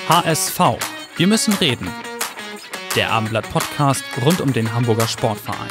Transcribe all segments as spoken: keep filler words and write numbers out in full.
H S V. Wir müssen reden. Der Abendblatt-Podcast rund um den Hamburger Sportverein.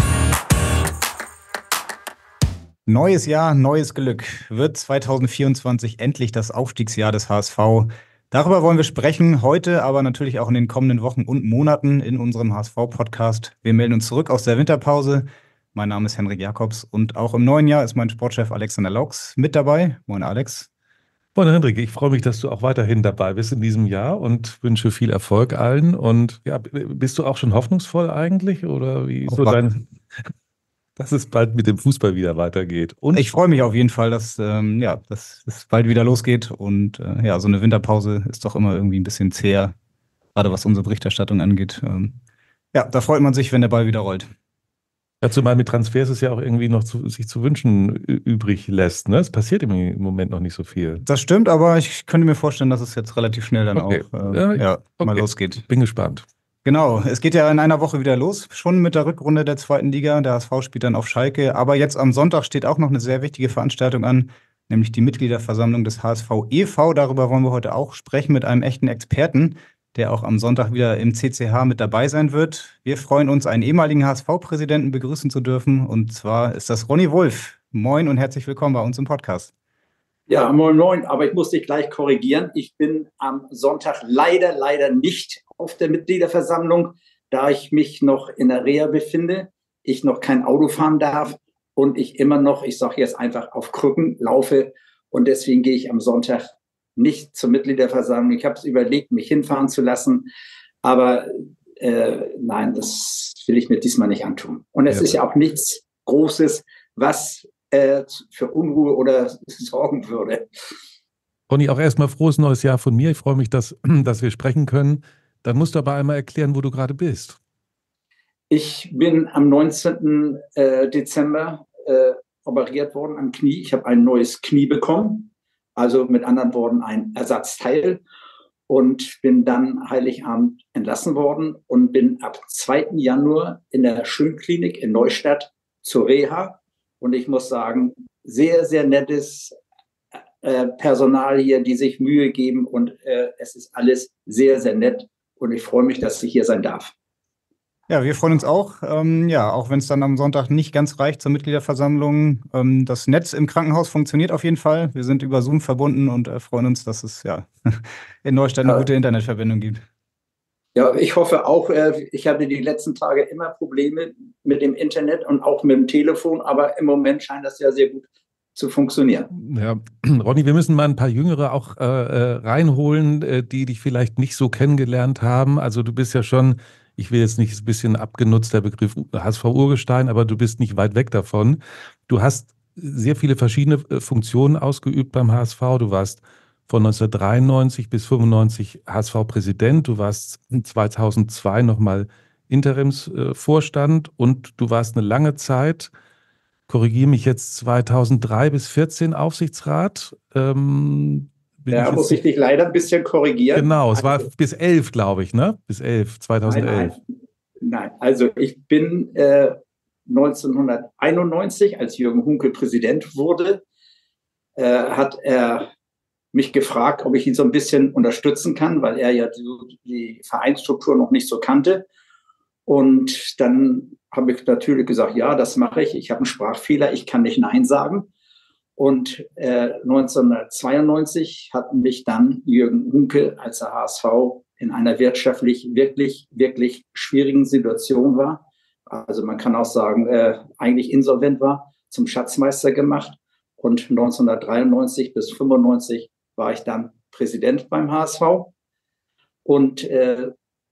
Neues Jahr, neues Glück. Wird zwanzig vierundzwanzig endlich das Aufstiegsjahr des H S V? Darüber wollen wir sprechen, heute, aber natürlich auch in den kommenden Wochen und Monaten in unserem H S V-Podcast. Wir melden uns zurück aus der Winterpause. Mein Name ist Henrik Jakobs und auch im neuen Jahr ist mein Sportchef Alexander Laux mit dabei. Moin Alex. Moin Henrik, ich freue mich, dass du auch weiterhin dabei bist in diesem Jahr und wünsche viel Erfolg allen. Und ja, bist du auch schon hoffnungsvoll eigentlich? Oder wie ist so dein, dass es bald mit dem Fußball wieder weitergeht? Und ich freue mich auf jeden Fall, dass, ähm, ja, dass es bald wieder losgeht. Und äh, ja, so eine Winterpause ist doch immer irgendwie ein bisschen zäher, gerade was unsere Berichterstattung angeht. Ähm, ja, da freut man sich, wenn der Ball wieder rollt. Dazu mal mit Transfers ist ja auch irgendwie noch zu, sich zu wünschen übrig lässt. Ne? Es passiert im Moment noch nicht so viel. Das stimmt, aber ich könnte mir vorstellen, dass es jetzt relativ schnell dann okay. auch äh, ja, ja, okay. mal losgeht. Bin gespannt. Genau, es geht ja in einer Woche wieder los, schon mit der Rückrunde der zweiten Liga. Der H S V spielt dann auf Schalke. Aber jetzt am Sonntag steht auch noch eine sehr wichtige Veranstaltung an, nämlich die Mitgliederversammlung des H S V e V. Darüber wollen wir heute auch sprechen mit einem echten Experten, der auch am Sonntag wieder im C C H mit dabei sein wird. Wir freuen uns, einen ehemaligen H S V-Präsidenten begrüßen zu dürfen. Und zwar ist das Ronny Wolf. Moin und herzlich willkommen bei uns im Podcast. Ja, moin, moin. Aber ich muss dich gleich korrigieren. Ich bin am Sonntag leider, leider nicht auf der Mitgliederversammlung, da ich mich noch in der Reha befinde, ich noch kein Auto fahren darf und ich immer noch, ich sage jetzt einfach, auf Krücken laufe. Und deswegen gehe ich am Sonntag nicht zur Mitgliederversammlung. Ich habe es überlegt, mich hinfahren zu lassen, aber äh, nein, das will ich mir diesmal nicht antun. Und es ja. ist ja auch nichts Großes, was äh, für Unruhe oder sorgen würde. Ronny, auch erstmal frohes neues Jahr von mir. Ich freue mich, dass, dass wir sprechen können. Dann musst du aber einmal erklären, wo du gerade bist. Ich bin am neunzehnten Dezember äh, operiert worden am Knie. Ich habe ein neues Knie bekommen. Also mit anderen Worten ein Ersatzteil, und bin dann Heiligabend entlassen worden und bin ab zweiten Januar in der Schönklinik in Neustadt zur Reha. Und ich muss sagen, sehr, sehr nettes äh, Personal hier, die sich Mühe geben, und äh, es ist alles sehr, sehr nett, und ich freue mich, dass ich hier sein darf. Ja, wir freuen uns auch. Ähm, ja, auch wenn es dann am Sonntag nicht ganz reicht zur Mitgliederversammlung. Ähm, das Netz im Krankenhaus funktioniert auf jeden Fall. Wir sind über Zoom verbunden und äh, freuen uns, dass es ja in Neustadt eine ja. gute Internetverbindung gibt. Ja, ich hoffe auch. Äh, ich hatte die letzten Tage immer Probleme mit dem Internet und auch mit dem Telefon, aber im Moment scheint das ja sehr gut zu funktionieren. Ja, Ronny, wir müssen mal ein paar Jüngere auch äh, reinholen, äh, die dich vielleicht nicht so kennengelernt haben. Also du bist ja schon, ich will jetzt nicht ein bisschen abgenutzt, der Begriff H S V-Urgestein, aber du bist nicht weit weg davon. Du hast sehr viele verschiedene Funktionen ausgeübt beim H S V. Du warst von neunzehnhundertdreiundneunzig bis fünfundneunzig H S V-Präsident. Du warst zweitausendzwei nochmal Interimsvorstand und du warst eine lange Zeit, korrigiere mich jetzt, zweitausenddrei bis vierzehn Aufsichtsrat. Ähm, ja, ich muss ich dich leider ein bisschen korrigieren. Genau, es war bis elf, glaube ich, ne? Bis elf, zweitausendelf. Nein, nein, nein. Also ich bin äh, neunzehnhunderteinundneunzig, als Jürgen Hunke Präsident wurde, äh, hat er mich gefragt, ob ich ihn so ein bisschen unterstützen kann, weil er ja die, die Vereinsstruktur noch nicht so kannte. Und dann habe ich natürlich gesagt, ja, das mache ich. Ich habe einen Sprachfehler, ich kann nicht Nein sagen. Und äh, neunzehnhundertzweiundneunzig hat mich dann Jürgen Hunke, als der H S V in einer wirtschaftlich wirklich, wirklich schwierigen Situation war, also man kann auch sagen, äh, eigentlich insolvent war, zum Schatzmeister gemacht. Und neunzehnhundertdreiundneunzig bis fünfundneunzig war ich dann Präsident beim H S V. Und äh,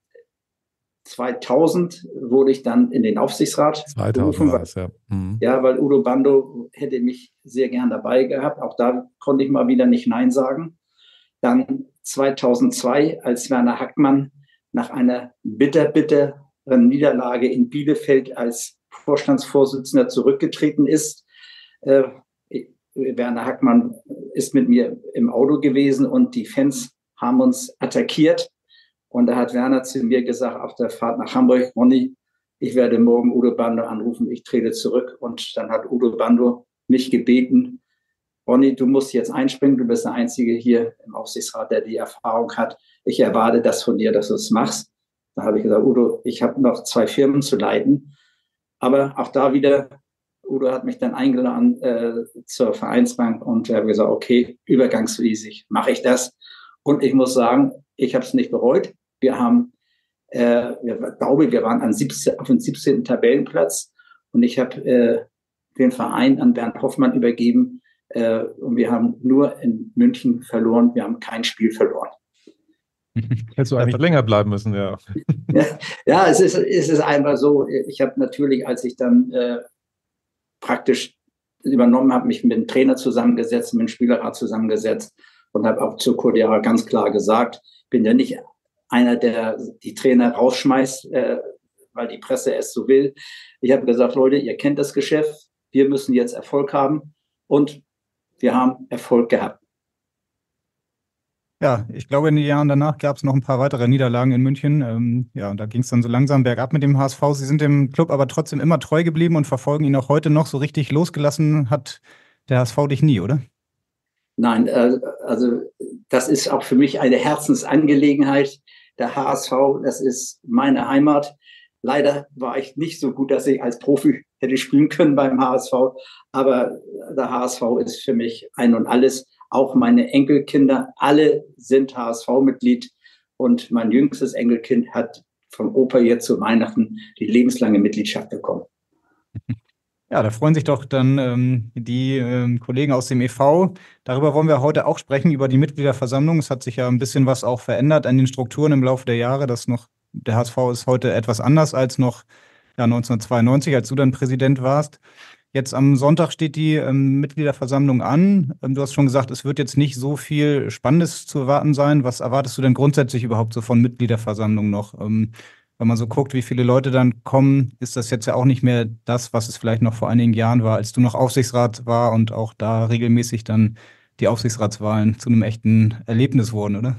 zweitausend wurde ich dann in den Aufsichtsrat berufen. War es, ja. Mhm. Ja, weil Udo Bando hätte mich sehr gern dabei gehabt. Auch da konnte ich mal wieder nicht Nein sagen. Dann zweitausendzwei, als Werner Hackmann nach einer bitter, bitteren Niederlage in Bielefeld als Vorstandsvorsitzender zurückgetreten ist. Äh, Werner Hackmann ist mit mir im Auto gewesen und die Fans haben uns attackiert. Und da hat Werner zu mir gesagt, auf der Fahrt nach Hamburg, Ronny, ich werde morgen Udo Bando anrufen, ich trete zurück. Und dann hat Udo Bando mich gebeten, Ronny, du musst jetzt einspringen, du bist der Einzige hier im Aufsichtsrat, der die Erfahrung hat. ich erwarte das von dir, dass du es machst. Da habe ich gesagt, Udo, ich habe noch zwei Firmen zu leiten. Aber auch da wieder, Udo hat mich dann eingeladen äh, zur Vereinsbank und er hat gesagt, okay, übergangsmäßig mache ich das. Und ich muss sagen, ich habe es nicht bereut. Wir haben, äh, ich glaube, wir waren an siebzehn, auf dem siebzehnten Tabellenplatz und ich habe äh, den Verein an Bernd Hoffmann übergeben äh, und wir haben nur in München verloren. Wir haben kein Spiel verloren. Hättest du eigentlich länger bleiben müssen, ja. Ja, ja, es ist, es ist einfach so. Ich habe natürlich, als ich dann äh, praktisch übernommen habe, mich mit dem Trainer zusammengesetzt, mit dem Spielerrat zusammengesetzt und habe auch zu Cordiara ganz klar gesagt, ich bin ja nicht einer, der die Trainer rausschmeißt, äh, weil die Presse es so will. Ich habe gesagt, Leute, ihr kennt das Geschäft, wir müssen jetzt Erfolg haben und wir haben Erfolg gehabt. Ja, ich glaube, in den Jahren danach gab es noch ein paar weitere Niederlagen in München. Ähm, ja, und da ging es dann so langsam bergab mit dem H S V. Sie sind dem Club aber trotzdem immer treu geblieben und verfolgen ihn auch heute noch. So richtig losgelassen hat der H S V dich nie, oder? Nein, äh, also das ist auch für mich eine Herzensangelegenheit. Der H S V, das ist meine Heimat. Leider war ich nicht so gut, dass ich als Profi hätte spielen können beim H S V. Aber der H S V ist für mich ein und alles. Auch meine Enkelkinder, alle sind H S V-Mitglied. Und mein jüngstes Enkelkind hat vom Opa jetzt zu Weihnachten die lebenslange Mitgliedschaft bekommen. Ja, da freuen sich doch dann ähm, die ähm, Kollegen aus dem E V. Darüber wollen wir heute auch sprechen, über die Mitgliederversammlung. Es hat sich ja ein bisschen was auch verändert an den Strukturen im Laufe der Jahre. Das noch, der H S V ist heute etwas anders als noch ja, neunzehnhundertzweiundneunzig, als du dann Präsident warst. Jetzt am Sonntag steht die ähm, Mitgliederversammlung an. Ähm, du hast schon gesagt, es wird jetzt nicht so viel Spannendes zu erwarten sein. Was erwartest du denn grundsätzlich überhaupt so von Mitgliederversammlung noch? Ähm, wenn man so guckt, wie viele Leute dann kommen, ist das jetzt ja auch nicht mehr das, was es vielleicht noch vor einigen Jahren war, als du noch Aufsichtsrat war und auch da regelmäßig dann die Aufsichtsratswahlen zu einem echten Erlebnis wurden, oder?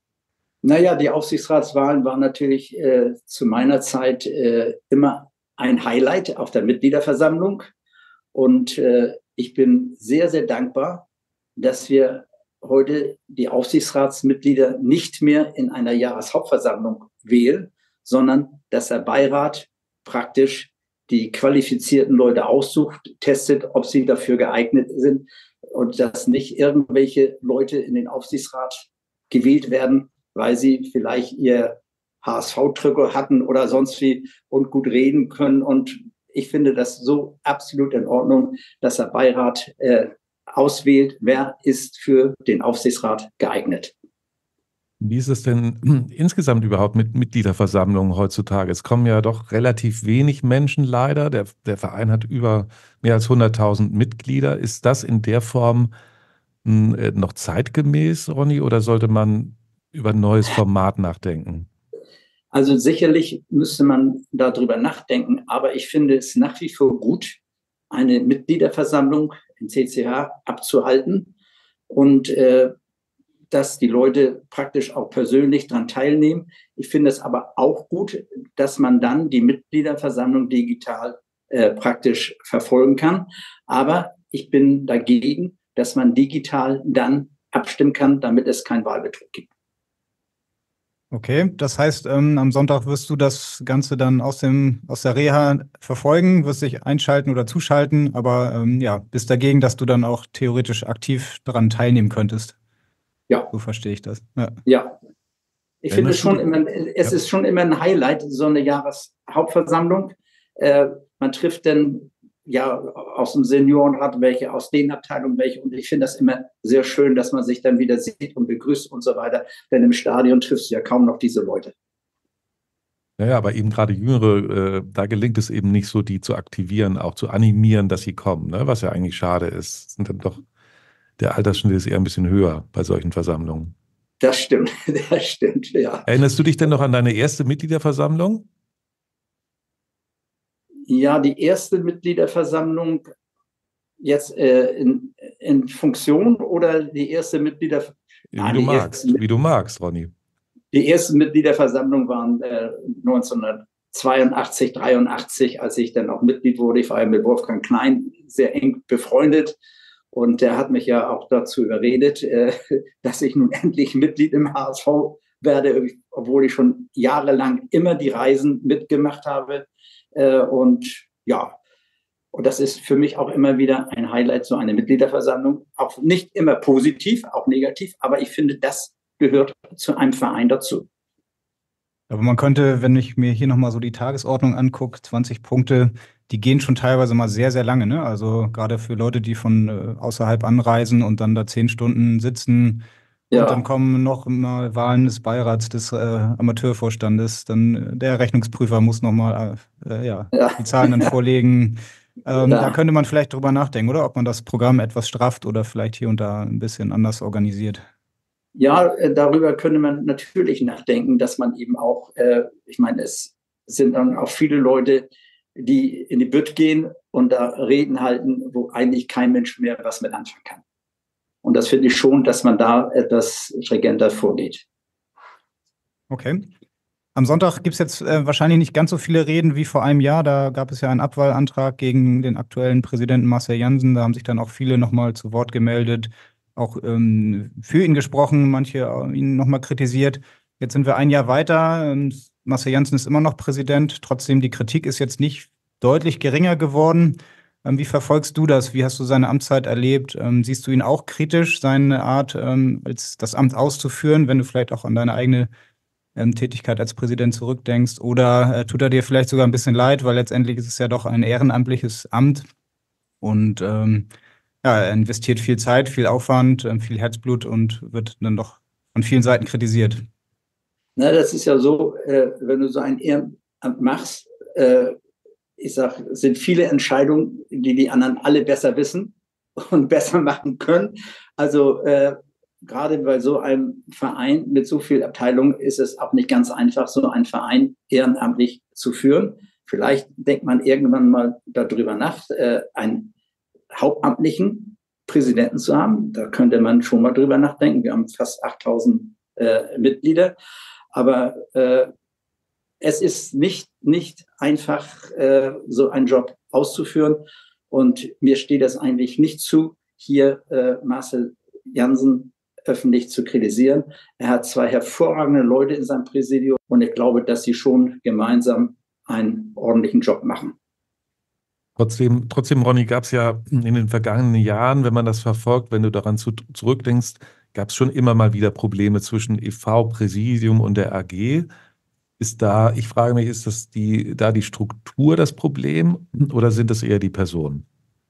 Naja, die Aufsichtsratswahlen waren natürlich äh, zu meiner Zeit äh, immer ein Highlight auf der Mitgliederversammlung. Und äh, ich bin sehr, sehr dankbar, dass wir heute die Aufsichtsratsmitglieder nicht mehr in einer Jahreshauptversammlung wählen, sondern dass der Beirat praktisch die qualifizierten Leute aussucht, testet, ob sie dafür geeignet sind und dass nicht irgendwelche Leute in den Aufsichtsrat gewählt werden, weil sie vielleicht ihr H S V-Trikot hatten oder sonst wie und gut reden können. Und ich finde das so absolut in Ordnung, dass der Beirat äh, auswählt, wer ist für den Aufsichtsrat geeignet. Wie ist es denn insgesamt überhaupt mit Mitgliederversammlungen heutzutage? Es kommen ja doch relativ wenig Menschen leider. Der, der Verein hat über mehr als hunderttausend Mitglieder. Ist das in der Form mh, noch zeitgemäß, Ronny, oder sollte man über ein neues Format nachdenken? Also sicherlich müsste man darüber nachdenken, aber ich finde es nach wie vor gut, eine Mitgliederversammlung im C C H abzuhalten und äh, dass die Leute praktisch auch persönlich daran teilnehmen. Ich finde es aber auch gut, dass man dann die Mitgliederversammlung digital äh, praktisch verfolgen kann. Aber ich bin dagegen, dass man digital dann abstimmen kann, damit es keinen Wahlbetrug gibt. Okay, das heißt, ähm, am Sonntag wirst du das Ganze dann aus dem, aus der Reha verfolgen, wirst dich einschalten oder zuschalten, aber ähm, ja, bist dagegen, dass du dann auch theoretisch aktiv daran teilnehmen könntest. Ja. So verstehe ich das. Ja. Ja. Ich Wenn finde das schon du- immer, es Ja. ist schon immer ein Highlight, so eine Jahreshauptversammlung. Äh, man trifft dann ja aus dem Seniorenrat welche, aus den Abteilungen welche. Und ich finde das immer sehr schön, dass man sich dann wieder sieht und begrüßt und so weiter. Denn im Stadion triffst du ja kaum noch diese Leute. Naja, aber eben gerade Jüngere, äh, da gelingt es eben nicht so, die zu aktivieren, auch zu animieren, dass sie kommen, ne? Was ja eigentlich schade ist. Sind dann doch, der Altersschnitt ist eher ein bisschen höher bei solchen Versammlungen. Das stimmt, das stimmt, ja. Erinnerst du dich denn noch an deine erste Mitgliederversammlung? Ja, die erste Mitgliederversammlung jetzt äh, in, in Funktion oder die erste Mitgliederversammlung? Wie du magst, wie du magst, Ronny. Die ersten Mitgliederversammlungen waren äh, neunzehnhundertzweiundachtzig, dreiundachtzig, als ich dann auch Mitglied wurde. Ich war ja mit Wolfgang Klein sehr eng befreundet und der hat mich ja auch dazu überredet, äh, dass ich nun endlich Mitglied im H S V werde, obwohl ich schon jahrelang immer die Reisen mitgemacht habe. Äh, und ja, und das ist für mich auch immer wieder ein Highlight, so eine Mitgliederversammlung. Auch nicht immer positiv, auch negativ, aber ich finde, das gehört zu einem Verein dazu. Aber man könnte, wenn ich mir hier nochmal so die Tagesordnung angucke, zwanzig Punkte, die gehen schon teilweise mal sehr, sehr lange, ne? Also gerade für Leute, die von äh, außerhalb anreisen und dann da zehn Stunden sitzen. Und Ja. dann kommen noch mal Wahlen des Beirats, des äh, Amateurvorstandes. Dann äh, der Rechnungsprüfer muss nochmal äh, ja, Ja. die Zahlen dann vorlegen. Ähm, Ja. Da könnte man vielleicht drüber nachdenken, oder? Ob man das Programm etwas strafft oder vielleicht hier und da ein bisschen anders organisiert. Ja, äh, darüber könnte man natürlich nachdenken, dass man eben auch, äh, ich meine, es sind dann auch viele Leute, die in die Bütt gehen und da Reden halten, wo eigentlich kein Mensch mehr was mit anfangen kann. Und das finde ich schon, dass man da etwas stringenter vorgeht. Okay. Am Sonntag gibt es jetzt äh, wahrscheinlich nicht ganz so viele Reden wie vor einem Jahr. Da gab es ja einen Abwahlantrag gegen den aktuellen Präsidenten Marcel Jansen. Da haben sich dann auch viele nochmal zu Wort gemeldet, auch ähm, für ihn gesprochen, manche äh, ihn nochmal kritisiert. Jetzt sind wir ein Jahr weiter. Und Marcel Jansen ist immer noch Präsident. Trotzdem, die Kritik ist jetzt nicht deutlich geringer geworden. Ähm, wie verfolgst du das? Wie hast du seine Amtszeit erlebt? Ähm, siehst du ihn auch kritisch, seine Art, ähm, als das Amt auszuführen, wenn du vielleicht auch an deine eigene ähm, Tätigkeit als Präsident zurückdenkst? Oder äh, tut er dir vielleicht sogar ein bisschen leid, weil letztendlich ist es ja doch ein ehrenamtliches Amt und ähm, ja, er investiert viel Zeit, viel Aufwand, ähm, viel Herzblut und wird dann doch von vielen Seiten kritisiert. Na, das ist ja so, äh, wenn du so ein Ehrenamt machst, äh, ich sag, sind viele Entscheidungen, die die anderen alle besser wissen und besser machen können. Also äh, gerade bei so einem Verein mit so vielen Abteilungen ist es auch nicht ganz einfach, so einen Verein ehrenamtlich zu führen. Vielleicht denkt man irgendwann mal darüber nach, äh, einen hauptamtlichen Präsidenten zu haben. Da könnte man schon mal drüber nachdenken. Wir haben fast achttausend äh, Mitglieder. Aber äh, es ist nicht, nicht einfach, äh, so einen Job auszuführen. Und mir steht es eigentlich nicht zu, hier äh, Marcel Jansen öffentlich zu kritisieren. Er hat zwei hervorragende Leute in seinem Präsidium und ich glaube, dass sie schon gemeinsam einen ordentlichen Job machen. Trotzdem, trotzdem, Ronny, gab es ja in den vergangenen Jahren, wenn man das verfolgt, wenn du daran zu, zurückdenkst, gab es schon immer mal wieder Probleme zwischen E V, Präsidium und der A G. Ist da, ich frage mich, ist das die, da die Struktur das Problem oder sind das eher die Personen?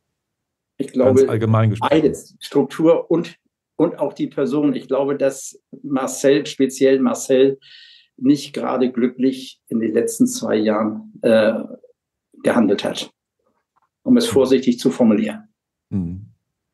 Ich glaube, ganz allgemein gesprochen. Beides, Struktur und, und auch die Person. Ich glaube, dass Marcel, speziell Marcel, nicht gerade glücklich in den letzten zwei Jahren äh, gehandelt hat, um es vorsichtig zu formulieren. Mhm.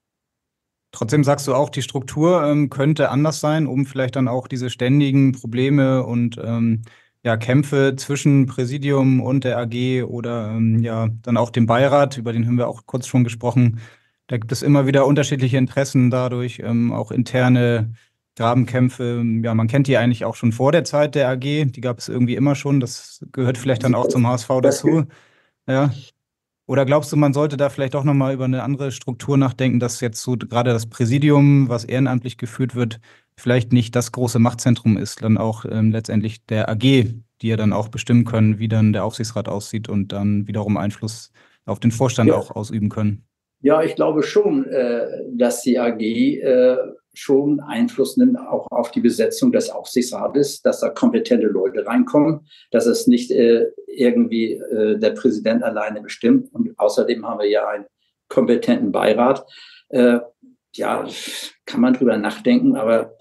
Trotzdem sagst du auch, die Struktur ähm, könnte anders sein, um vielleicht dann auch diese ständigen Probleme und ähm, ja, Kämpfe zwischen Präsidium und der A G oder ähm, ja, dann auch dem Beirat, über den haben wir auch kurz schon gesprochen. Da gibt es immer wieder unterschiedliche Interessen dadurch, ähm, auch interne Grabenkämpfe. Ja, man kennt die eigentlich auch schon vor der Zeit der A G. Die gab es irgendwie immer schon. Das gehört vielleicht dann auch zum H S V dazu. Ja. Oder glaubst du, man sollte da vielleicht auch nochmal über eine andere Struktur nachdenken, dass jetzt so gerade das Präsidium, was ehrenamtlich geführt wird, vielleicht nicht das große Machtzentrum ist, dann auch ähm, letztendlich der A G, die ja dann auch bestimmen können, wie dann der Aufsichtsrat aussieht und dann wiederum Einfluss auf den Vorstand Ja. auch ausüben können? Ja, ich glaube schon, äh, dass die A G äh, schon Einfluss nimmt auch auf die Besetzung des Aufsichtsrates, dass da kompetente Leute reinkommen, dass es nicht äh, irgendwie äh, der Präsident alleine bestimmt. Und außerdem haben wir ja einen kompetenten Beirat. Äh, ja, kann man drüber nachdenken, aber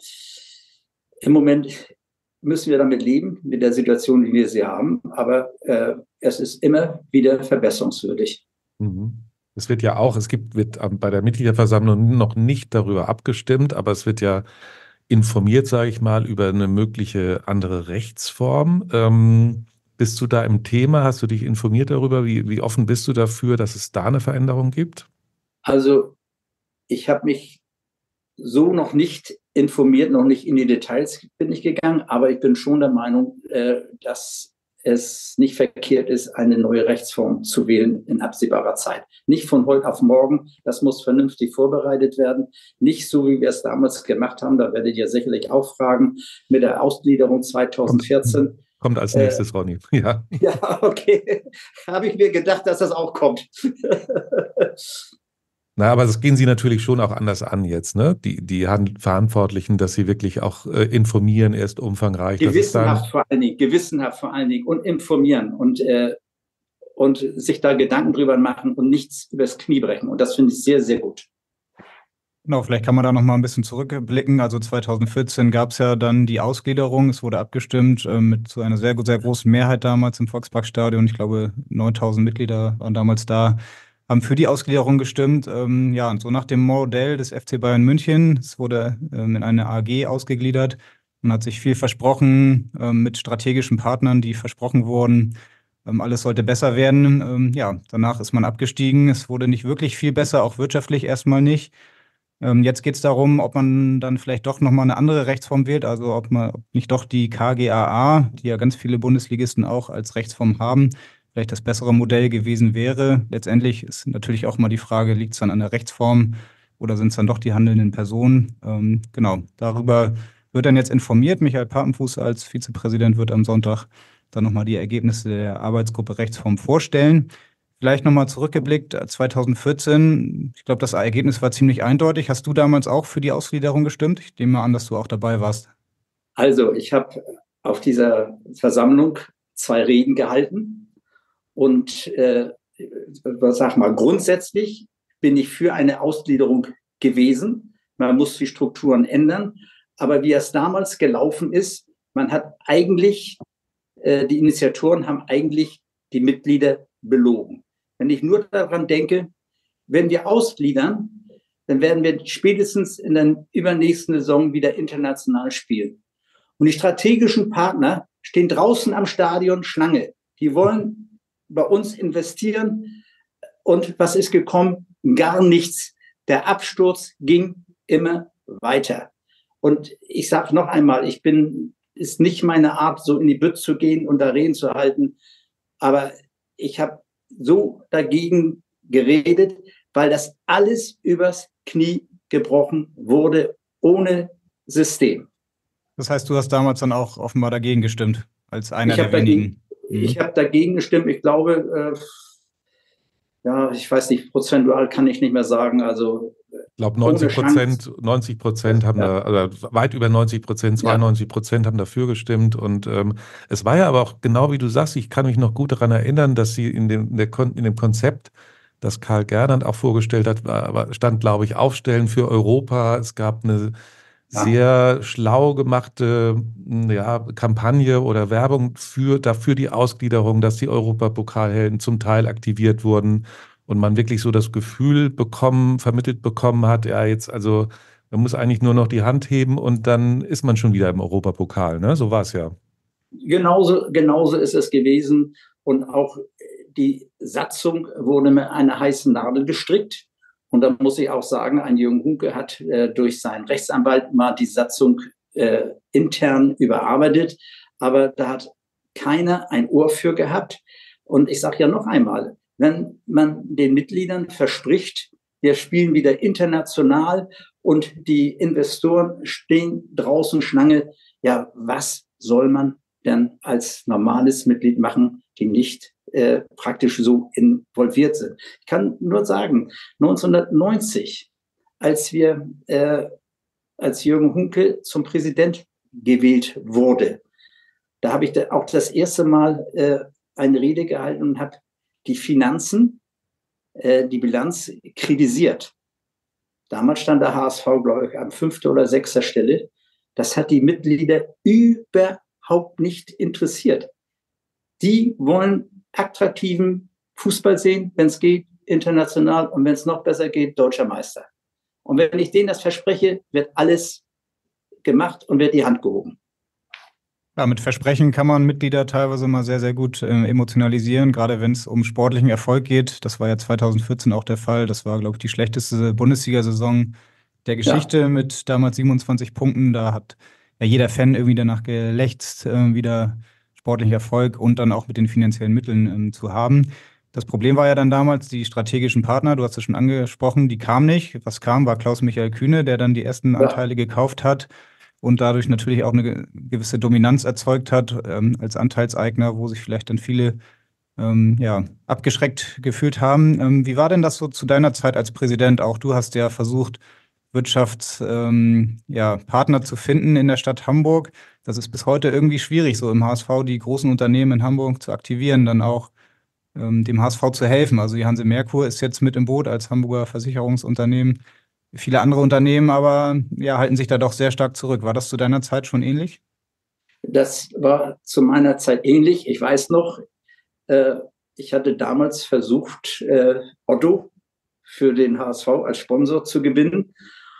im Moment müssen wir damit leben, mit der Situation, wie wir sie haben. Aber äh, es ist immer wieder verbesserungswürdig. Mhm. Es wird ja auch, es gibt, wird bei der Mitgliederversammlung noch nicht darüber abgestimmt, aber es wird ja informiert, sage ich mal, über eine mögliche andere Rechtsform. Ähm, bist du da im Thema? Hast du dich informiert darüber? Wie, wie offen bist du dafür, dass es da eine Veränderung gibt? Also ich habe mich so noch nicht informiert, noch nicht in die Details bin ich gegangen, aber ich bin schon der Meinung, äh, dass es nicht verkehrt ist, eine neue Rechtsform zu wählen in absehbarer Zeit. Nicht von heute auf morgen, das muss vernünftig vorbereitet werden. Nicht so, wie wir es damals gemacht haben, da werdet ihr sicherlich auch fragen, mit der Ausgliederung zweitausendvierzehn. Kommt als nächstes, äh, Ronny. Ja, ja, okay. Habe ich mir gedacht, dass das auch kommt. Na, aber das gehen Sie natürlich schon auch anders an jetzt, ne? Die, die Verantwortlichen, dass sie wirklich auch äh, informieren, erst umfangreich. Gewissenhaft vor allen Dingen, gewissenhaft vor allen Dingen und informieren und, äh, und sich da Gedanken drüber machen und nichts übers Knie brechen. Und das finde ich sehr, sehr gut. Genau, vielleicht kann man da noch mal ein bisschen zurückblicken. Also zweitausendvierzehn gab es ja dann die Ausgliederung. Es wurde abgestimmt äh, mit so einer sehr, sehr großen Mehrheit damals im Volksparkstadion. Ich glaube, neuntausend Mitglieder waren damals da, haben für die Ausgliederung gestimmt. Ähm, ja, und so nach dem Modell des F C Bayern München. Es wurde ähm, in eine A G ausgegliedert. Man hat sich viel versprochen ähm, mit strategischen Partnern, die versprochen wurden. Ähm, alles sollte besser werden. Ähm, ja, danach ist man abgestiegen. Es wurde nicht wirklich viel besser, auch wirtschaftlich erstmal nicht. Ähm, jetzt geht es darum, ob man dann vielleicht doch nochmal eine andere Rechtsform wählt, also ob man ob nicht doch die K G A A, die ja ganz viele Bundesligisten auch als Rechtsform haben, vielleicht das bessere Modell gewesen wäre. Letztendlich ist natürlich auch mal die Frage, liegt es dann an der Rechtsform oder sind es dann doch die handelnden Personen? Ähm, genau, darüber wird dann jetzt informiert. Michael Papenfuß als Vizepräsident wird am Sonntag dann nochmal die Ergebnisse der Arbeitsgruppe Rechtsform vorstellen. Vielleicht nochmal zurückgeblickt, zweitausendvierzehn, ich glaube, das Ergebnis war ziemlich eindeutig. Hast du damals auch für die Ausgliederung gestimmt? Ich nehme mal an, dass du auch dabei warst. Also, ich habe auf dieser Versammlung zwei Reden gehalten. Und äh, sag mal, grundsätzlich bin ich für eine Ausgliederung gewesen. Man muss die Strukturen ändern. Aber wie es damals gelaufen ist, man hat eigentlich, äh, die Initiatoren haben eigentlich die Mitglieder belogen. Wenn ich nur daran denke, wenn wir ausgliedern, dann werden wir spätestens in der übernächsten Saison wieder international spielen. Und die strategischen Partner stehen draußen am Stadion Schlange. Die wollen bei uns investieren. Und was ist gekommen? Gar nichts. Der Absturz ging immer weiter. Und ich sage noch einmal, ich bin, ist nicht meine Art, so in die Bütt zu gehen und da Reden zu halten. Aber ich habe so dagegen geredet, weil das alles übers Knie gebrochen wurde, ohne System. Das heißt, du hast damals dann auch offenbar dagegen gestimmt, als einer ich der wenigen. Dagegen, ich habe dagegen gestimmt. Ich glaube, äh, ja, ich weiß nicht, prozentual kann ich nicht mehr sagen. Also ich glaube, neunzig Prozent, neunzig Prozent haben ja. da, also weit über neunzig Prozent, zweiundneunzig Prozent haben dafür gestimmt. Und ähm, es war ja aber auch genau wie du sagst, ich kann mich noch gut daran erinnern, dass sie in dem, in der, in dem Konzept, das Karl Gernand auch vorgestellt hat, war, stand, glaube ich, Aufstellen für Europa. Es gab eine ja. sehr schlau gemachte ja, Kampagne oder Werbung für, dafür die Ausgliederung, dass die Europapokalhelden zum Teil aktiviert wurden. Und man wirklich so das Gefühl bekommen, vermittelt bekommen hat, ja jetzt, also man muss eigentlich nur noch die Hand heben und dann ist man schon wieder im Europapokal, ne? So war es ja. Genauso, genauso ist es gewesen. Und auch die Satzung wurde mit einer heißen Nadel gestrickt. Und da muss ich auch sagen, ein Jürgen Hunke hat äh, durch seinen Rechtsanwalt mal die Satzung äh, intern überarbeitet. Aber da hat keiner ein Ohr für gehabt. Und ich sage ja noch einmal, wenn man den Mitgliedern verspricht, wir spielen wieder international und die Investoren stehen draußen Schlange, ja, was soll man denn als normales Mitglied machen, die nicht äh, praktisch so involviert sind? Ich kann nur sagen, neunzehnhundertneunzig, als wir, äh, als Jürgen Hunke zum Präsident gewählt wurde, da habe ich da auch das erste Mal äh, eine Rede gehalten und habe die Finanzen, äh, die Bilanz kritisiert. Damals stand der H S V, glaube ich, an fünfter oder sechster Stelle. Das hat die Mitglieder überhaupt nicht interessiert. Die wollen attraktiven Fußball sehen, wenn es geht, international, und wenn es noch besser geht, deutscher Meister. Und wenn ich denen das verspreche, wird alles gemacht und wird die Hand gehoben. Ja, mit Versprechen kann man Mitglieder teilweise mal sehr, sehr gut äh, emotionalisieren, gerade wenn es um sportlichen Erfolg geht. Das war ja zweitausendvierzehn auch der Fall. Das war, glaube ich, die schlechteste Bundesliga-Saison der Geschichte ja. mit damals siebenundzwanzig Punkten. Da hat ja jeder Fan irgendwie danach gelächzt, äh, wieder sportlichen Erfolg und dann auch mit den finanziellen Mitteln ähm, zu haben. Das Problem war ja dann damals, die strategischen Partner, du hast es schon angesprochen, die kamen nicht. Was kam, war Klaus-Michael Kühne, der dann die ersten Ja. Anteile gekauft hat und dadurch natürlich auch eine gewisse Dominanz erzeugt hat ähm, als Anteilseigner, wo sich vielleicht dann viele ähm, ja, abgeschreckt gefühlt haben. Ähm, wie war denn das so zu deiner Zeit als Präsident? Auch du hast ja versucht, Wirtschaftspartner ähm, ja, Partner zu finden in der Stadt Hamburg. Das ist bis heute irgendwie schwierig, so im H S V die großen Unternehmen in Hamburg zu aktivieren, dann auch ähm, dem H S V zu helfen. Also die Hanse Merkur ist jetzt mit im Boot als Hamburger Versicherungsunternehmen. Viele andere Unternehmen aber ja, halten sich da doch sehr stark zurück. War das zu deiner Zeit schon ähnlich? Das war zu meiner Zeit ähnlich. Ich weiß noch, äh, ich hatte damals versucht, äh, Otto für den H S V als Sponsor zu gewinnen.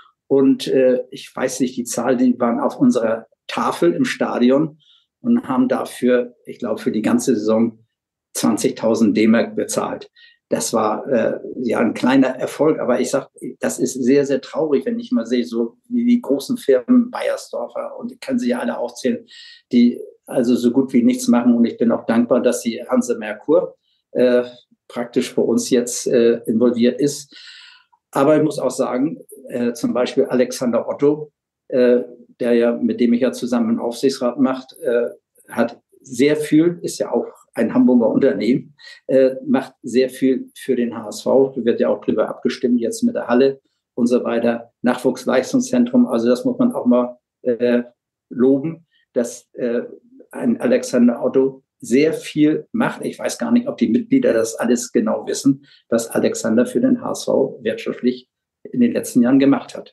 Und äh, ich weiß nicht, die Zahl, die waren auf unserer Tafel im Stadion und haben dafür, ich glaube, für die ganze Saison zwanzigtausend D-Mark bezahlt. Das war äh, ja ein kleiner Erfolg, aber ich sage, das ist sehr, sehr traurig, wenn ich mal sehe, so wie die großen Firmen, Bayersdorfer, und ich kann sie ja alle aufzählen, die also so gut wie nichts machen. Und ich bin auch dankbar, dass die Hanse Merkur äh, praktisch bei uns jetzt äh, involviert ist. Aber ich muss auch sagen, äh, zum Beispiel Alexander Otto, äh, der ja, mit dem ich ja zusammen einen Aufsichtsrat macht, äh, hat sehr viel, ist ja auch ein Hamburger Unternehmen, äh, macht sehr viel für den H S V. Da wird ja auch drüber abgestimmt, jetzt mit der Halle und so weiter. Nachwuchsleistungszentrum, also das muss man auch mal äh, loben, dass äh, ein Alexander Otto sehr viel macht. Ich weiß gar nicht, ob die Mitglieder das alles genau wissen, was Alexander für den H S V wirtschaftlich in den letzten Jahren gemacht hat.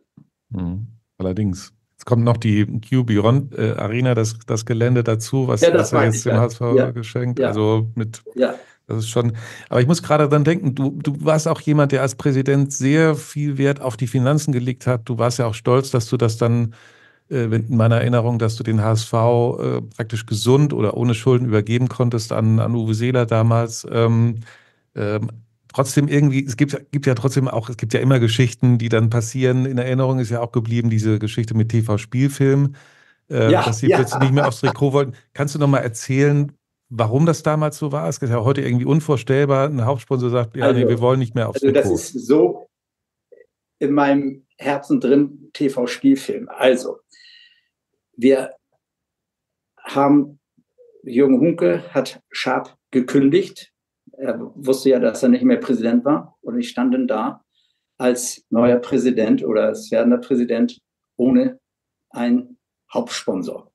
Mhm. Allerdings. Jetzt kommt noch die Q Beyond äh, Arena, das, das Gelände dazu, was, Ja, das was er weiß jetzt ich, dem ja. H S V Ja. geschenkt. Ja. Also mit, Ja. das ist schon. Aber ich muss gerade dran denken, du, du warst auch jemand, der als Präsident sehr viel Wert auf die Finanzen gelegt hat. Du warst ja auch stolz, dass du das dann, äh, in meiner Erinnerung, dass du den H S V äh, praktisch gesund oder ohne Schulden übergeben konntest an, an Uwe Seeler damals. Ähm, ähm, Trotzdem irgendwie, es gibt, gibt ja trotzdem auch, es gibt ja immer Geschichten, die dann passieren. In Erinnerung ist ja auch geblieben diese Geschichte mit T V-Spielfilm, äh, Ja, dass sie ja. plötzlich nicht mehr aufs Trikot wollten. Kannst du noch mal erzählen, warum das damals so war? Es ist ja heute irgendwie unvorstellbar. Ein Hauptsponsor sagt, ja, nee, wir Also, wollen nicht mehr aufs also das Trikot. ist so in meinem Herzen drin, T V-Spielfilm. Also, wir haben, Jürgen Hunke hat Schaap gekündigt. Er wusste ja, dass er nicht mehr Präsident war. Und ich stand dann da als neuer Präsident oder als werdender Präsident ohne einen Hauptsponsor.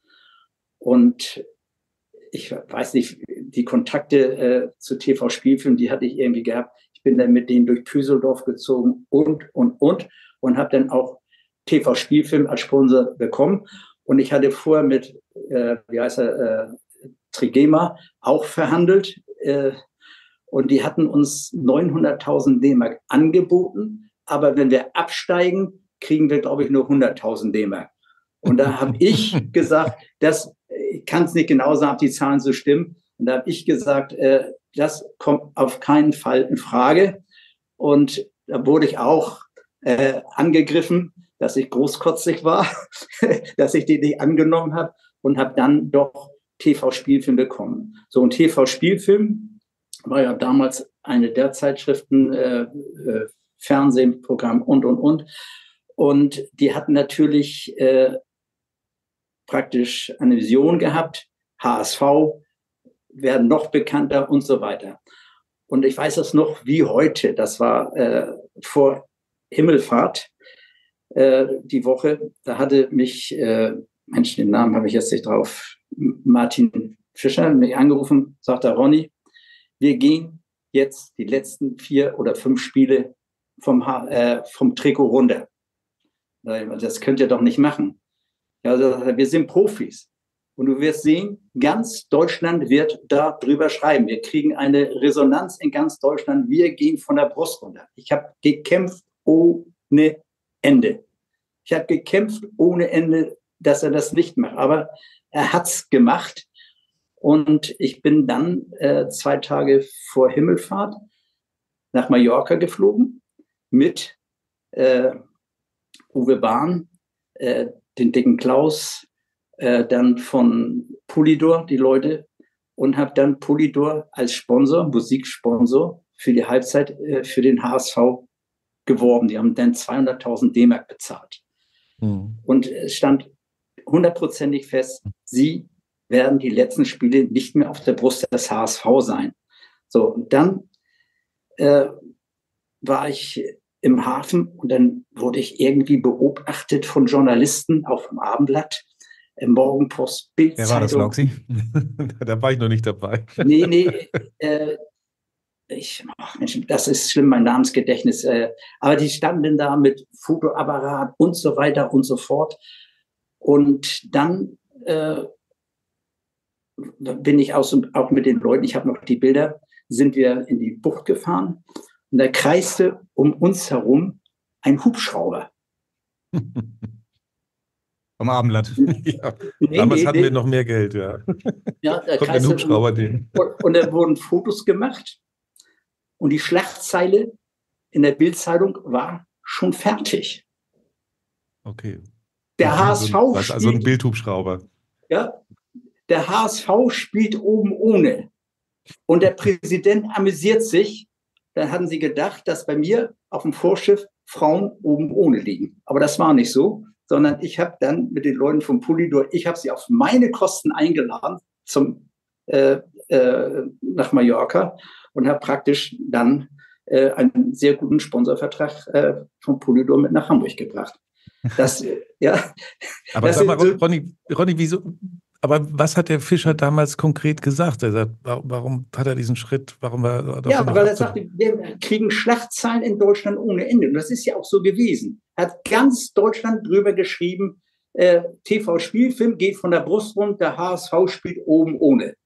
Und ich weiß nicht, die Kontakte äh, zu T V-Spielfilm, die hatte ich irgendwie gehabt. Ich bin dann mit denen durch Püseldorf gezogen und, und, und. Und habe dann auch T V-Spielfilm als Sponsor bekommen. Und ich hatte vorher mit, äh, wie heißt er, äh, Trigema auch verhandelt. Äh, und die hatten uns neunhunderttausend D-Mark angeboten. Aber wenn wir absteigen, kriegen wir, glaube ich, nur hunderttausend D-Mark. Und da habe ich gesagt, das, ich kann es nicht genau sagen, ob die Zahlen so stimmen. Und da habe ich gesagt, äh, das kommt auf keinen Fall in Frage. Und da wurde ich auch äh, angegriffen, dass ich großkotzig war, dass ich die nicht angenommen habe und habe dann doch T V-Spielfilm bekommen. So, ein T V-Spielfilm war ja damals eine der Zeitschriften, äh, äh, Fernsehprogramm und, und, und. Und die hatten natürlich äh, praktisch eine Vision gehabt, H S V werden noch bekannter und so weiter. Und ich weiß das noch wie heute, das war äh, vor Himmelfahrt, äh, die Woche, da hatte mich, äh, Mensch, den Namen habe ich jetzt nicht drauf, Martin Fischer, mich angerufen, sagte, Ronny, wir gehen jetzt die letzten vier oder fünf Spiele vom, äh, vom Trikot runter. Das könnt ihr doch nicht machen. Also, wir sind Profis. Und du wirst sehen, ganz Deutschland wird darüber schreiben. Wir kriegen eine Resonanz in ganz Deutschland. Wir gehen von der Brust runter. Ich habe gekämpft ohne Ende. Ich habe gekämpft ohne Ende, dass er das nicht macht. Aber er hat's gemacht. Und ich bin dann äh, zwei Tage vor Himmelfahrt nach Mallorca geflogen mit äh, Uwe Bahn, äh, den dicken Klaus, äh, dann von Polydor die Leute und habe dann Polydor als Sponsor, Musiksponsor für die Halbzeit äh, für den H S V geworben. Die haben dann zweihunderttausend D-Mark bezahlt. Mhm. Und es stand hundertprozentig fest, sie werden die letzten Spiele nicht mehr auf der Brust des H S V sein. So, und dann äh, war ich im Hafen und dann wurde ich irgendwie beobachtet von Journalisten auf dem Abendblatt, äh, Morgenpost, Bild. Wer war das, Lauxi? Da war ich noch nicht dabei. Nee, nee, äh, ich, ach Mensch, das ist schlimm, mein Namensgedächtnis. Äh, aber die standen da mit Fotoapparat und so weiter und so fort. Und dann äh, bin ich auch, auch mit den Leuten, ich habe noch die Bilder, sind wir in die Bucht gefahren und da kreiste um uns herum ein Hubschrauber. Vom Abendblatt. Ja. Nee, Damals nee, hatten nee. wir noch mehr Geld, ja. Ja, da kommt ein Hubschrauber um, und, und da wurden Fotos gemacht und die Schlagzeile in der Bildzeitung war schon fertig. Okay. Der also H S V was, also ein Bildhubschrauber. Ja, der H S V spielt oben ohne. Und der Präsident amüsiert sich. Dann hatten sie gedacht, dass bei mir auf dem Vorschiff Frauen oben ohne liegen. Aber das war nicht so, sondern ich habe dann mit den Leuten vom Polydor, ich habe sie auf meine Kosten eingeladen zum, äh, äh, nach Mallorca und habe praktisch dann äh, einen sehr guten Sponsorvertrag äh, vom Polydor mit nach Hamburg gebracht. Das, ja. Aber das sag mal, so, Ronny, Ronny, wieso? Aber was hat der Fischer damals konkret gesagt? Er sagt, warum hat er diesen Schritt? Warum war ja, weil er sagte, wir kriegen Schlagzeilen in Deutschland ohne Ende. Und das ist ja auch so gewesen. Er hat ganz Deutschland drüber geschrieben, äh, T V-Spielfilm geht von der Brust rund, der H S V spielt oben ohne.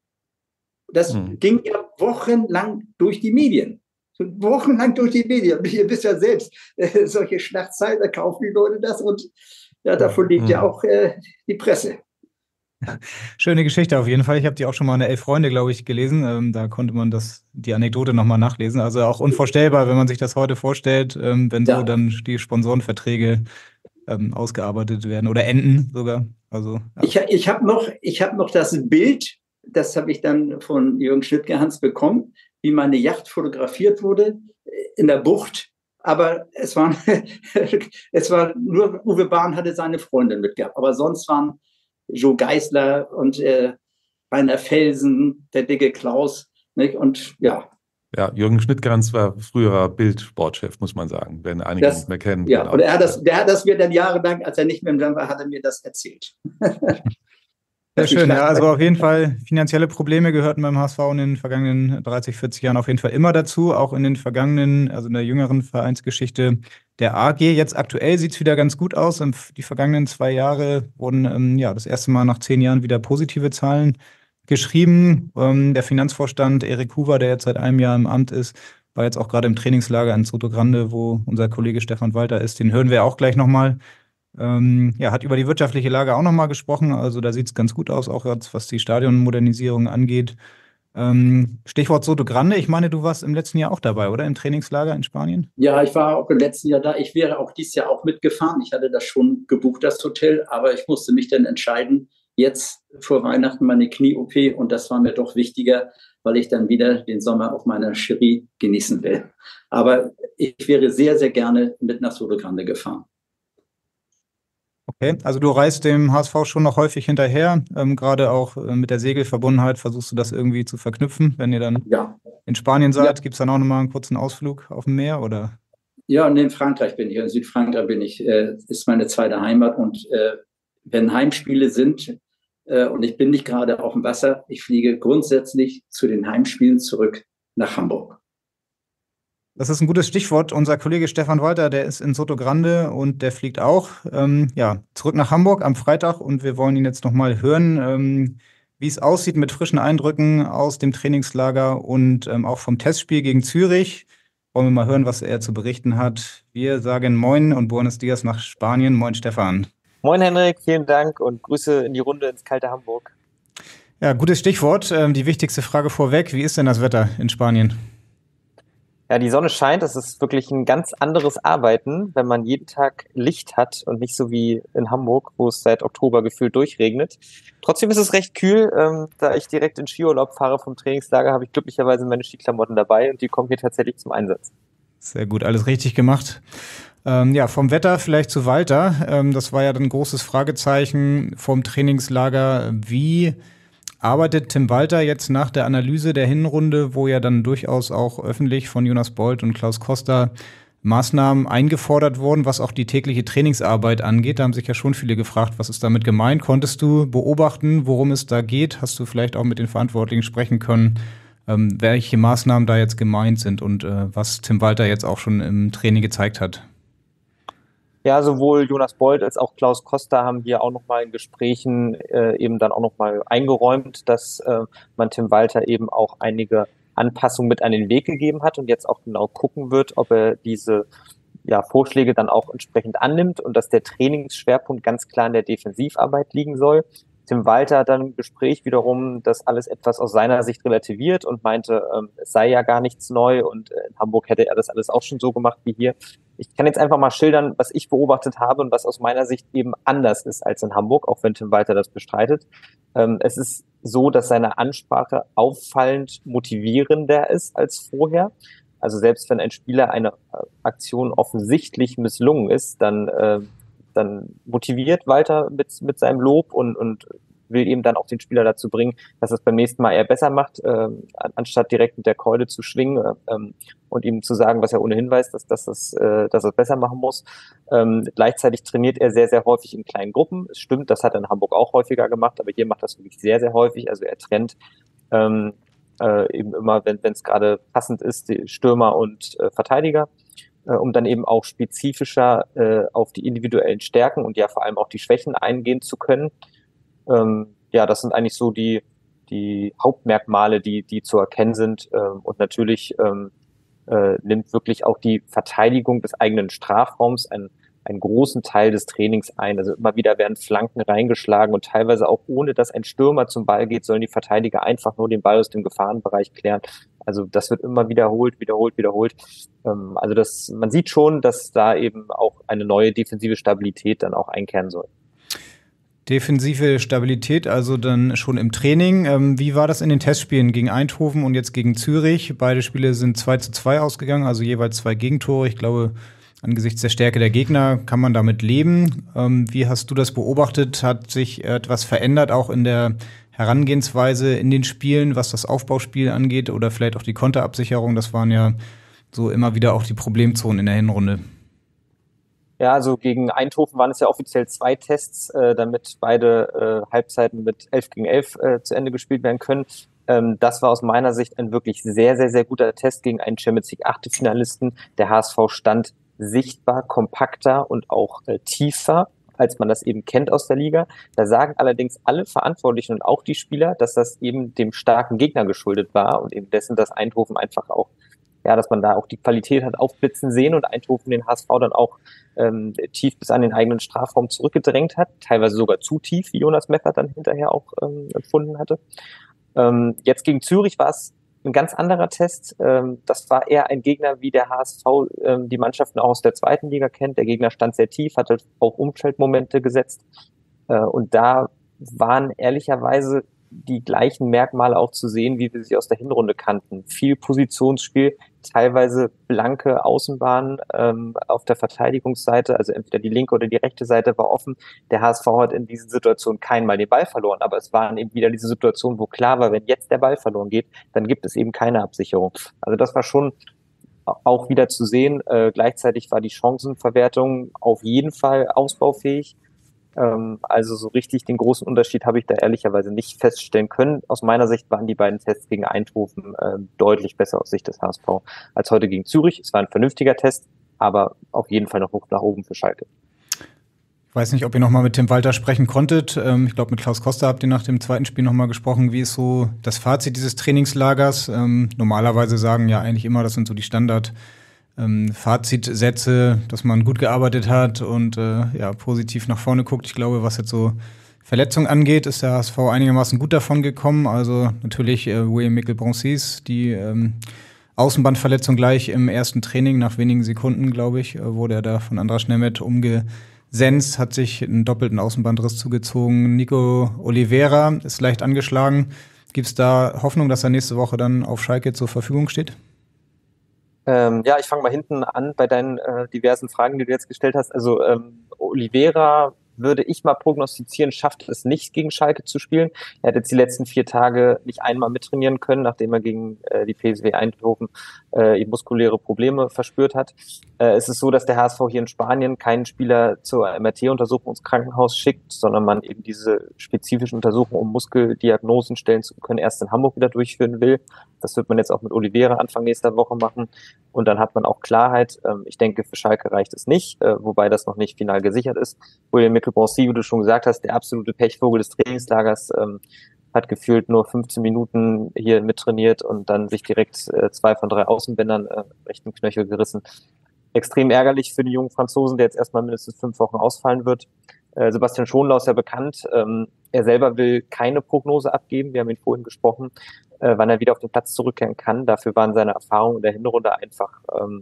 Das hm. ging ja wochenlang durch die Medien. Wochenlang durch die Medien. Ihr wisst ja selbst, äh, solche Schlagzeilen, da kaufen die Leute das und ja, davon lebt hm. ja auch äh, die Presse. Schöne Geschichte auf jeden Fall. Ich habe die auch schon mal in der Elf Freunde, glaube ich, gelesen. Ähm, da konnte man das, die Anekdote nochmal nachlesen. Also auch unvorstellbar, wenn man sich das heute vorstellt, ähm, wenn ja. so dann die Sponsorenverträge ähm, ausgearbeitet werden oder enden sogar. Also, ja. Ich, ich habe noch, ich hab noch das Bild, das habe ich dann von Jürgen Schnittgerhans bekommen, wie meine Yacht fotografiert wurde in der Bucht. Aber es war, es war nur, Uwe Bahn hatte seine Freundin mitgehabt. Aber sonst waren Joe Geisler und äh, Rainer Felsen, der dicke Klaus, nicht? Und ja. Ja, Jürgen Schnittgerhans war früherer Bildsportchef, muss man sagen, wenn einige das, nicht mehr kennen. Ja, genau. Und er hat das, der hat das mir dann jahrelang, als er nicht mehr im Land war, hat er mir das erzählt. Sehr schön, ja, also auf jeden Fall finanzielle Probleme gehörten beim H S V in den vergangenen dreißig, vierzig Jahren auf jeden Fall immer dazu, auch in den vergangenen, also in der jüngeren Vereinsgeschichte der A G. Jetzt aktuell sieht es wieder ganz gut aus. Die vergangenen zwei Jahre wurden ähm, ja das erste Mal nach zehn Jahren wieder positive Zahlen geschrieben. Ähm, der Finanzvorstand Erik Huber, der jetzt seit einem Jahr im Amt ist, war jetzt auch gerade im Trainingslager in Soto Grande, wo unser Kollege Stefan Walter ist. Den hören wir auch gleich nochmal. Ähm, ja, hat über die wirtschaftliche Lage auch nochmal gesprochen. Also da sieht es ganz gut aus, auch jetzt, was die Stadionmodernisierung angeht. Ähm, Stichwort Soto Grande. Ich meine, du warst im letzten Jahr auch dabei, oder? Im Trainingslager in Spanien? Ja, ich war auch im letzten Jahr da. Ich wäre auch dieses Jahr auch mitgefahren. Ich hatte das schon gebucht, das Hotel. Aber ich musste mich dann entscheiden, jetzt vor Weihnachten meine Knie-O P. Und das war mir doch wichtiger, weil ich dann wieder den Sommer auf meiner Cherie genießen will. Aber ich wäre sehr, sehr gerne mit nach Soto Grande gefahren. Okay, also du reist dem H S V schon noch häufig hinterher, ähm, gerade auch äh, mit der Segelverbundenheit versuchst du das irgendwie zu verknüpfen, wenn ihr dann ja. in Spanien seid. Ja. Gibt es dann auch nochmal einen kurzen Ausflug auf dem Meer, oder? Ja, und in Frankreich bin ich, in Südfrankreich bin ich, äh, ist meine zweite Heimat und äh, wenn Heimspiele sind äh, und ich bin nicht gerade auf dem Wasser, ich fliege grundsätzlich zu den Heimspielen zurück nach Hamburg. Das ist ein gutes Stichwort. Unser Kollege Stefan Walter, der ist in Soto Grande und der fliegt auch ähm, ja, zurück nach Hamburg am Freitag und wir wollen ihn jetzt nochmal hören, ähm, wie es aussieht mit frischen Eindrücken aus dem Trainingslager und ähm, auch vom Testspiel gegen Zürich. Wollen wir mal hören, was er zu berichten hat. Wir sagen Moin und Buenos Dias nach Spanien. Moin Stefan. Moin Henrik, vielen Dank und Grüße in die Runde ins kalte Hamburg. Ja, gutes Stichwort. Ähm, die wichtigste Frage vorweg, wie ist denn das Wetter in Spanien? Ja, die Sonne scheint. Es ist wirklich ein ganz anderes Arbeiten, wenn man jeden Tag Licht hat und nicht so wie in Hamburg, wo es seit Oktober gefühlt durchregnet. Trotzdem ist es recht kühl. Ähm, da ich direkt in Skiurlaub fahre vom Trainingslager, habe ich glücklicherweise meine Skiklamotten dabei und die kommen hier tatsächlich zum Einsatz. Sehr gut, alles richtig gemacht. Ähm, ja, vom Wetter vielleicht zu Walter. Ähm, das war ja dann ein großes Fragezeichen vom Trainingslager. Wie arbeitet Tim Walter jetzt nach der Analyse der Hinrunde, wo ja dann durchaus auch öffentlich von Jonas Bold und Klaus Koster Maßnahmen eingefordert wurden, was auch die tägliche Trainingsarbeit angeht? Da haben sich ja schon viele gefragt, was ist damit gemeint? Konntest du beobachten, worum es da geht? Hast du vielleicht auch mit den Verantwortlichen sprechen können, ähm, welche Maßnahmen da jetzt gemeint sind und äh, was Tim Walter jetzt auch schon im Training gezeigt hat? Ja, sowohl Jonas Bold als auch Klaus Koster haben hier auch nochmal in Gesprächen äh, eben dann auch nochmal eingeräumt, dass äh, man Tim Walter eben auch einige Anpassungen mit an den Weg gegeben hat und jetzt auch genau gucken wird, ob er diese ja, Vorschläge dann auch entsprechend annimmt und dass der Trainingsschwerpunkt ganz klar in der Defensivarbeit liegen soll. Tim Walter hat dann im Gespräch wiederum das alles etwas aus seiner Sicht relativiert und meinte, ähm, es sei ja gar nichts neu und äh, in Hamburg hätte er das alles auch schon so gemacht wie hier. Ich kann jetzt einfach mal schildern, was ich beobachtet habe und was aus meiner Sicht eben anders ist als in Hamburg, auch wenn Tim Walter das bestreitet. Ähm, es ist so, dass seine Ansprache auffallend motivierender ist als vorher. Also selbst wenn ein Spieler eine Aktion offensichtlich misslungen ist, dann äh, dann motiviert Walter mit mit seinem Lob und und will eben dann auch den Spieler dazu bringen, dass es beim nächsten Mal eher besser macht, äh, anstatt direkt mit der Keule zu schwingen äh, und ihm zu sagen, was er ohnehin weiß, dass, dass, das, äh, dass er es besser machen muss. Ähm, gleichzeitig trainiert er sehr, sehr häufig in kleinen Gruppen. Es stimmt, das hat er in Hamburg auch häufiger gemacht, aber hier macht das wirklich sehr, sehr häufig. Also er trennt ähm, äh, eben immer, wenn es gerade passend ist, die Stürmer und äh, Verteidiger, äh, um dann eben auch spezifischer äh, auf die individuellen Stärken und ja vor allem auch die Schwächen eingehen zu können. Ähm, ja, das sind eigentlich so die, die Hauptmerkmale, die, die zu erkennen sind. Ähm, und natürlich ähm, äh, nimmt wirklich auch die Verteidigung des eigenen Strafraums einen, einen großen Teil des Trainings ein. Also immer wieder werden Flanken reingeschlagen und teilweise auch ohne, dass ein Stürmer zum Ball geht, sollen die Verteidiger einfach nur den Ball aus dem Gefahrenbereich klären. Also das wird immer wiederholt, wiederholt, wiederholt. Ähm, also das, man sieht schon, dass da eben auch eine neue defensive Stabilität dann auch einkehren soll. Defensive Stabilität, also dann schon im Training. Ähm, wie war das in den Testspielen gegen Eindhoven und jetzt gegen Zürich? Beide Spiele sind zwei zu zwei ausgegangen, also jeweils zwei Gegentore. Ich glaube, angesichts der Stärke der Gegner kann man damit leben. Ähm, wie hast du das beobachtet? Hat sich etwas verändert, auch in der Herangehensweise in den Spielen, was das Aufbauspiel angeht oder vielleicht auch die Konterabsicherung? Das waren ja so immer wieder auch die Problemzonen in der Hinrunde. Ja, also gegen Eindhoven waren es ja offiziell zwei Tests, äh, damit beide äh, Halbzeiten mit elf gegen elf äh, zu Ende gespielt werden können. Ähm, das war aus meiner Sicht ein wirklich sehr, sehr, sehr guter Test gegen einen Champions League Achtelfinalisten. Der H S V stand sichtbar kompakter und auch äh, tiefer, als man das eben kennt aus der Liga. Da sagen allerdings alle Verantwortlichen und auch die Spieler, dass das eben dem starken Gegner geschuldet war und eben dessen, dass Eindhoven einfach auch ja, dass man da auch die Qualität hat aufblitzen sehen und Eindhoven den H S V dann auch ähm, tief bis an den eigenen Strafraum zurückgedrängt hat, teilweise sogar zu tief, wie Jonas Meffert dann hinterher auch ähm, empfunden hatte. Ähm, jetzt gegen Zürich war es ein ganz anderer Test. Ähm, das war eher ein Gegner, wie der H S V ähm, die Mannschaften auch aus der zweiten Liga kennt. Der Gegner stand sehr tief, hatte auch Umschaltmomente gesetzt äh, und da waren ehrlicherweise die gleichen Merkmale auch zu sehen, wie wir sie aus der Hinrunde kannten. Viel Positionsspiel, teilweise blanke Außenbahnen ähm, auf der Verteidigungsseite, also entweder die linke oder die rechte Seite war offen. Der H S V hat in diesen Situationen keinmal den Ball verloren, aber es waren eben wieder diese Situationen, wo klar war, wenn jetzt der Ball verloren geht, dann gibt es eben keine Absicherung. Also das war schon auch wieder zu sehen. Äh, gleichzeitig war die Chancenverwertung auf jeden Fall ausbaufähig. Also so richtig den großen Unterschied habe ich da ehrlicherweise nicht feststellen können. Aus meiner Sicht waren die beiden Tests gegen Eindhoven äh, deutlich besser aus Sicht des H S V als heute gegen Zürich. Es war ein vernünftiger Test, aber auf jeden Fall noch hoch nach oben für Schalke. Ich weiß nicht, ob ihr noch mal mit Tim Walter sprechen konntet. Ähm, ich glaube, mit Klaus Koster habt ihr nach dem zweiten Spiel noch mal gesprochen. Wie ist so das Fazit dieses Trainingslagers? Ähm, normalerweise sagen ja eigentlich immer, das sind so die Standard- Ähm, Fazitsätze, dass man gut gearbeitet hat und äh, ja, positiv nach vorne guckt. Ich glaube, was jetzt so Verletzungen angeht, ist der H S V einigermaßen gut davon gekommen. Also natürlich äh, William Mikkel-Bronsis, die ähm, Außenbandverletzung gleich im ersten Training, nach wenigen Sekunden, glaube ich, wurde er da von Andras Nemeth umgesenzt, hat sich einen doppelten Außenbandriss zugezogen. Nico Oliveira ist leicht angeschlagen. Gibt es da Hoffnung, dass er nächste Woche dann auf Schalke zur Verfügung steht? Ähm, ja, ich fange mal hinten an bei deinen äh, diversen Fragen, die du jetzt gestellt hast. Also ähm, Oliveira würde ich mal prognostizieren, schafft es nicht, gegen Schalke zu spielen. Er hat jetzt die letzten vier Tage nicht einmal mittrainieren können, nachdem er gegen äh, die P S V Eindhoven äh, muskuläre Probleme verspürt hat. Äh, es ist so, dass der H S V hier in Spanien keinen Spieler zur M R T-Untersuchung ins Krankenhaus schickt, sondern man eben diese spezifischen Untersuchungen, um Muskeldiagnosen stellen zu können, erst in Hamburg wieder durchführen will. Das wird man jetzt auch mit Oliveira Anfang nächster Woche machen. Und dann hat man auch Klarheit. Ähm, ich denke, für Schalke reicht es nicht, äh, wobei das noch nicht final gesichert ist. William Mickelbrancy, wie du schon gesagt hast, der absolute Pechvogel des Trainingslagers, ähm, hat gefühlt nur fünfzehn Minuten hier mittrainiert und dann sich direkt äh, zwei von drei Außenbändern äh, rechten Knöchel gerissen. Extrem ärgerlich für die jungen Franzosen, der jetzt erstmal mindestens fünf Wochen ausfallen wird. Äh, Sebastian Schonlau ist ja bekannt. Ähm, er selber will keine Prognose abgeben. Wir haben ihn vorhin gesprochen, äh, wann er wieder auf den Platz zurückkehren kann. Dafür waren seine Erfahrungen in der Hinrunde einfach, ähm,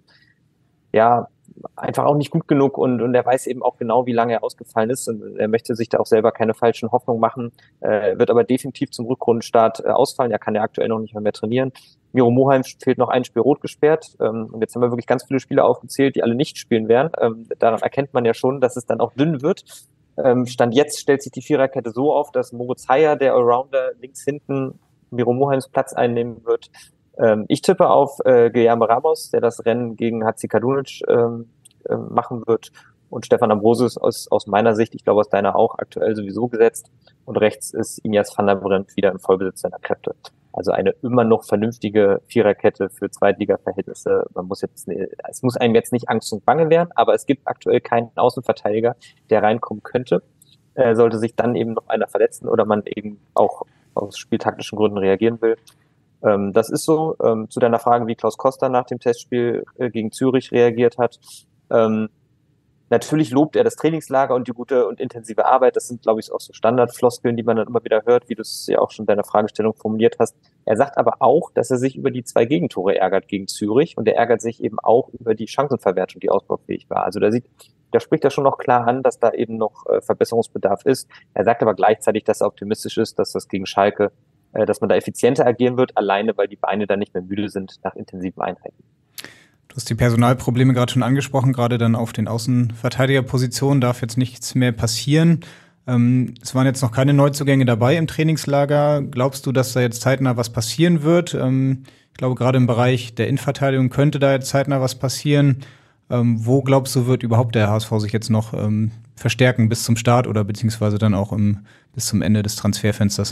ja, einfach auch nicht gut genug und, und er weiß eben auch genau, wie lange er ausgefallen ist und er möchte sich da auch selber keine falschen Hoffnungen machen, äh, wird aber definitiv zum Rückrundenstart äh, ausfallen. Er kann ja aktuell noch nicht mehr, mehr trainieren. Miro Moheim fehlt noch ein Spiel rot gesperrt ähm, und jetzt haben wir wirklich ganz viele Spieler aufgezählt, die alle nicht spielen werden. Ähm, daran erkennt man ja schon, dass es dann auch dünn wird. Ähm, Stand jetzt stellt sich die Viererkette so auf, dass Moritz Heyer, der Allrounder, links hinten Miro Moheims Platz einnehmen wird. Ähm, ich tippe auf äh, Guillermo Ramos, der das Rennen gegen Hatzikadunic ähm, äh, machen wird. Und Stefan Ambrosius aus, aus meiner Sicht, ich glaube aus deiner auch, aktuell sowieso gesetzt. Und rechts ist Inias van der Breggen wieder im Vollbesitz seiner Kräfte. Also eine immer noch vernünftige Viererkette für Zweitliga-Verhältnisse. Man muss jetzt, es muss einem jetzt nicht Angst und Bange werden, aber es gibt aktuell keinen Außenverteidiger, der reinkommen könnte. Äh, sollte sich dann eben noch einer verletzen oder man eben auch aus spieltaktischen Gründen reagieren will. Ähm, das ist so. Ähm, zu deiner Frage, wie Klaus Koster nach dem Testspiel äh, gegen Zürich reagiert hat. Ähm, natürlich lobt er das Trainingslager und die gute und intensive Arbeit. Das sind, glaube ich, auch so Standardfloskeln, die man dann immer wieder hört, wie du es ja auch schon in deiner Fragestellung formuliert hast. Er sagt aber auch, dass er sich über die zwei Gegentore ärgert gegen Zürich und er ärgert sich eben auch über die Chancenverwertung, die ausbaufähig war. Also da sieht, da spricht er schon noch klar an, dass da eben noch äh, Verbesserungsbedarf ist. Er sagt aber gleichzeitig, dass er optimistisch ist, dass das gegen Schalke, äh, dass man da effizienter agieren wird, alleine weil die Beine dann nicht mehr müde sind nach intensiven Einheiten. Du hast die Personalprobleme gerade schon angesprochen, gerade dann auf den Außenverteidigerpositionen darf jetzt nichts mehr passieren. Ähm, es waren jetzt noch keine Neuzugänge dabei im Trainingslager. Glaubst du, dass da jetzt zeitnah was passieren wird? Ähm, ich glaube, gerade im Bereich der Innenverteidigung könnte da jetzt zeitnah was passieren. Ähm, wo glaubst du, wird überhaupt der H S V sich jetzt noch ähm, verstärken bis zum Start oder beziehungsweise dann auch im, bis zum Ende des Transferfensters?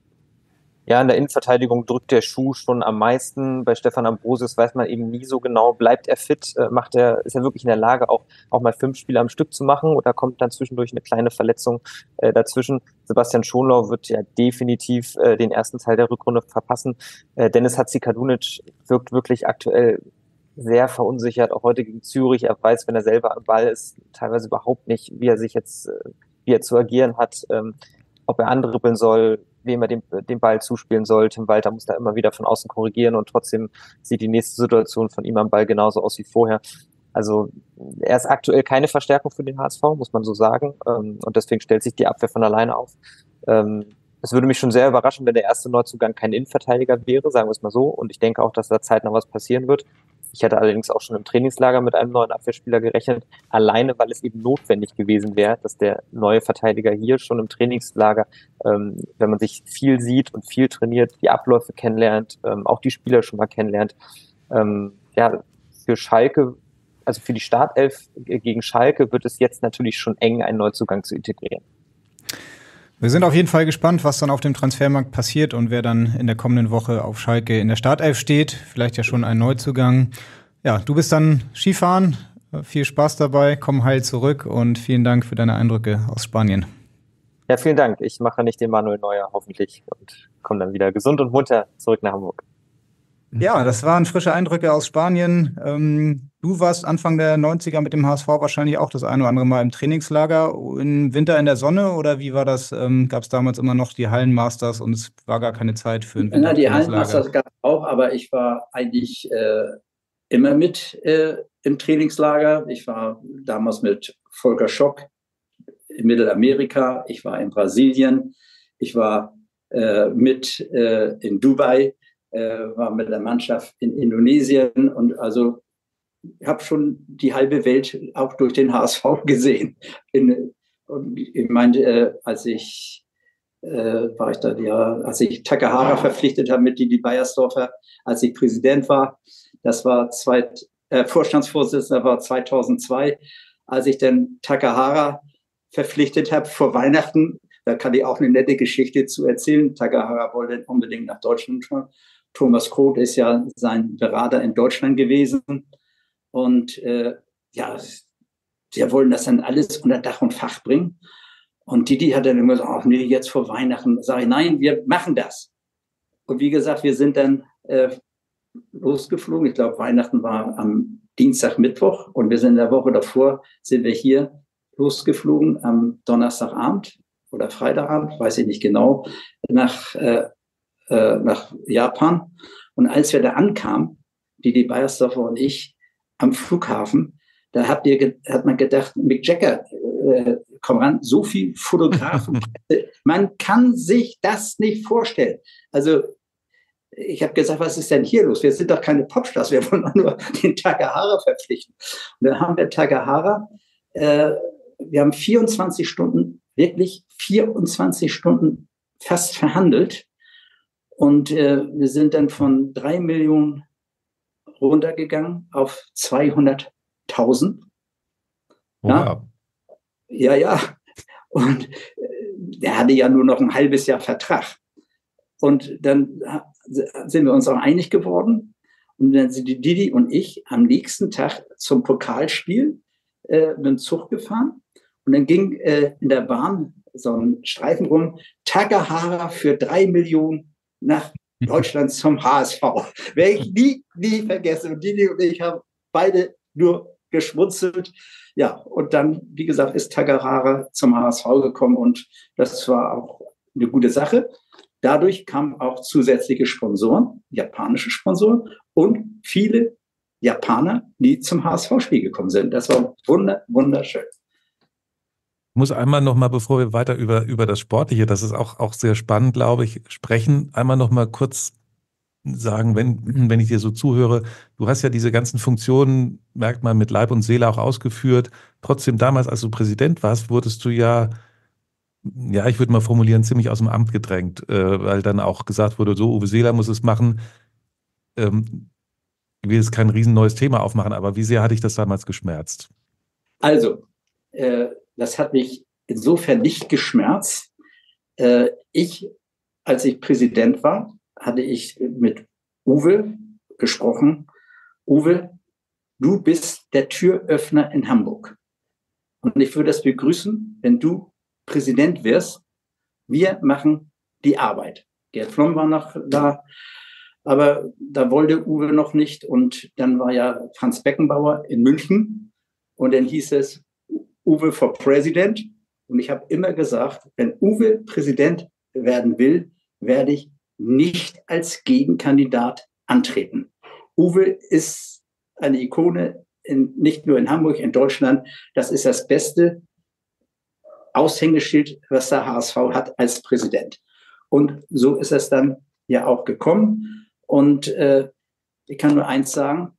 Ja, in der Innenverteidigung drückt der Schuh schon am meisten. Bei Stefan Ambrosius weiß man eben nie so genau, bleibt er fit, äh, macht er, ist er wirklich in der Lage, auch, auch mal fünf Spiele am Stück zu machen oder kommt dann zwischendurch eine kleine Verletzung äh, dazwischen. Sebastian Schonlau wird ja definitiv äh, den ersten Teil der Rückrunde verpassen. Äh, Dennis Hatzikadunic wirkt wirklich aktuell sehr verunsichert, auch heute gegen Zürich. Er weiß, wenn er selber am Ball ist, teilweise überhaupt nicht, wie er sich jetzt, wie er zu agieren hat, ähm, ob er andribbeln soll, wem er den, den Ball zuspielen soll. Tim Walter muss da immer wieder von außen korrigieren und trotzdem sieht die nächste Situation von ihm am Ball genauso aus wie vorher. Also er ist aktuell keine Verstärkung für den H S V, muss man so sagen. Und deswegen stellt sich die Abwehr von alleine auf. Es würde mich schon sehr überraschen, wenn der erste Neuzugang kein Innenverteidiger wäre, sagen wir es mal so. Und ich denke auch, dass da zeitnah was passieren wird. Ich hatte allerdings auch schon im Trainingslager mit einem neuen Abwehrspieler gerechnet, alleine weil es eben notwendig gewesen wäre, dass der neue Verteidiger hier schon im Trainingslager, ähm, wenn man sich viel sieht und viel trainiert, die Abläufe kennenlernt, ähm, auch die Spieler schon mal kennenlernt. Ähm, ja, für Schalke, also für die Startelf gegen Schalke wird es jetzt natürlich schon eng, einen Neuzugang zu integrieren. Wir sind auf jeden Fall gespannt, was dann auf dem Transfermarkt passiert und wer dann in der kommenden Woche auf Schalke in der Startelf steht. Vielleicht ja schon ein Neuzugang. Ja, du bist dann Skifahren. Viel Spaß dabei, komm heil zurück und vielen Dank für deine Eindrücke aus Spanien. Ja, vielen Dank. Ich mache nicht den Manuel Neuer hoffentlich und komme dann wieder gesund und munter zurück nach Hamburg. Ja, das waren frische Eindrücke aus Spanien. Ähm, du warst Anfang der neunziger mit dem H S V wahrscheinlich auch das ein oder andere Mal im Trainingslager, im Winter in der Sonne oder wie war das? Ähm, gab es damals immer noch die Hallenmasters und es war gar keine Zeit für ein Na, die Wintertrainingslager? Hallenmasters gab auch, aber ich war eigentlich äh, immer mit äh, im Trainingslager. Ich war damals mit Volker Schock in Mittelamerika, ich war in Brasilien, ich war äh, mit äh, in Dubai, äh, war mit der Mannschaft in Indonesien und also ich habe schon die halbe Welt auch durch den H S V gesehen. In, und ich meine, äh, als ich äh, war ich da, ja, als ich Takahara verpflichtet habe mit Didi Beiersdorfer, als ich Präsident war, das war zwei, äh, Vorstandsvorsitzender war zweitausendzwei, als ich dann Takahara verpflichtet habe vor Weihnachten. Da kann ich auch eine nette Geschichte zu erzählen. Takahara wollte unbedingt nach Deutschland. Thomas Kroth ist ja sein Berater in Deutschland gewesen. Und äh, ja, wir wollen das dann alles unter Dach und Fach bringen. Und Didi hat dann immer gesagt, ach nee, jetzt vor Weihnachten. Sag ich, nein, wir machen das. Und wie gesagt, wir sind dann äh, losgeflogen. Ich glaube, Weihnachten war am Dienstag, Mittwoch. Und wir sind in der Woche davor, sind wir hier losgeflogen am Donnerstagabend oder Freitagabend, weiß ich nicht genau, nach, äh, äh, nach Japan. Und als wir da ankamen, Didi Beiersdorfer und ich, am Flughafen, da habt ihr, hat man gedacht, Mick Jagger, äh, komm ran, so viel Fotografen. Man kann sich das nicht vorstellen. Also ich habe gesagt, was ist denn hier los? Wir sind doch keine Popstars, wir wollen doch nur den Takahara verpflichten. Und dann haben wir Takahara, äh, wir haben vierundzwanzig Stunden, wirklich vierundzwanzig Stunden fast verhandelt. Und äh, wir sind dann von drei Millionen runtergegangen auf zweihunderttausend. Wow. Ja, ja, ja. Und äh, der hatte ja nur noch ein halbes Jahr Vertrag. Und dann sind wir uns auch einig geworden. Und dann sind die Didi und ich am nächsten Tag zum Pokalspiel äh, mit dem Zug gefahren. Und dann ging äh, in der Bahn so ein Streifen rum, Takahara für drei Millionen nach Deutschland zum H S V. Werde ich nie, nie vergessen. Und Didi und ich haben beide nur geschmunzelt. Ja, und dann, wie gesagt, ist Takahara zum H S V gekommen und das war auch eine gute Sache. Dadurch kamen auch zusätzliche Sponsoren, japanische Sponsoren und viele Japaner, die zum H S V-Spiel gekommen sind. Das war wunder, wunderschön. Ich muss einmal noch mal, bevor wir weiter über, über das Sportliche, das ist auch, auch sehr spannend, glaube ich, sprechen, einmal noch mal kurz sagen, wenn, wenn ich dir so zuhöre, du hast ja diese ganzen Funktionen, merkt man, mit Leib und Seele auch ausgeführt. Trotzdem damals, als du Präsident warst, wurdest du ja, ja, ich würde mal formulieren, ziemlich aus dem Amt gedrängt, äh, weil dann auch gesagt wurde, so, Uwe Seeler muss es machen. Ähm, ich will jetzt kein riesen neues Thema aufmachen, aber wie sehr hat dich das damals geschmerzt? Also, äh, das hat mich insofern nicht geschmerzt. Äh, ich, als ich Präsident war, hatte ich mit Uwe gesprochen. Uwe, du bist der Türöffner in Hamburg. Und ich würde es begrüßen, wenn du Präsident wirst. Wir machen die Arbeit. Gerd Flom war noch da, aber da wollte Uwe noch nicht. Und dann war ja Franz Beckenbauer in München. Und dann hieß es, Uwe for President. Und ich habe immer gesagt, wenn Uwe Präsident werden will, werde ich nicht als Gegenkandidat antreten. Uwe ist eine Ikone, in, nicht nur in Hamburg, in Deutschland. Das ist das beste Aushängeschild, was der H S V hat als Präsident. Und so ist es dann ja auch gekommen. Und äh, ich kann nur eins sagen,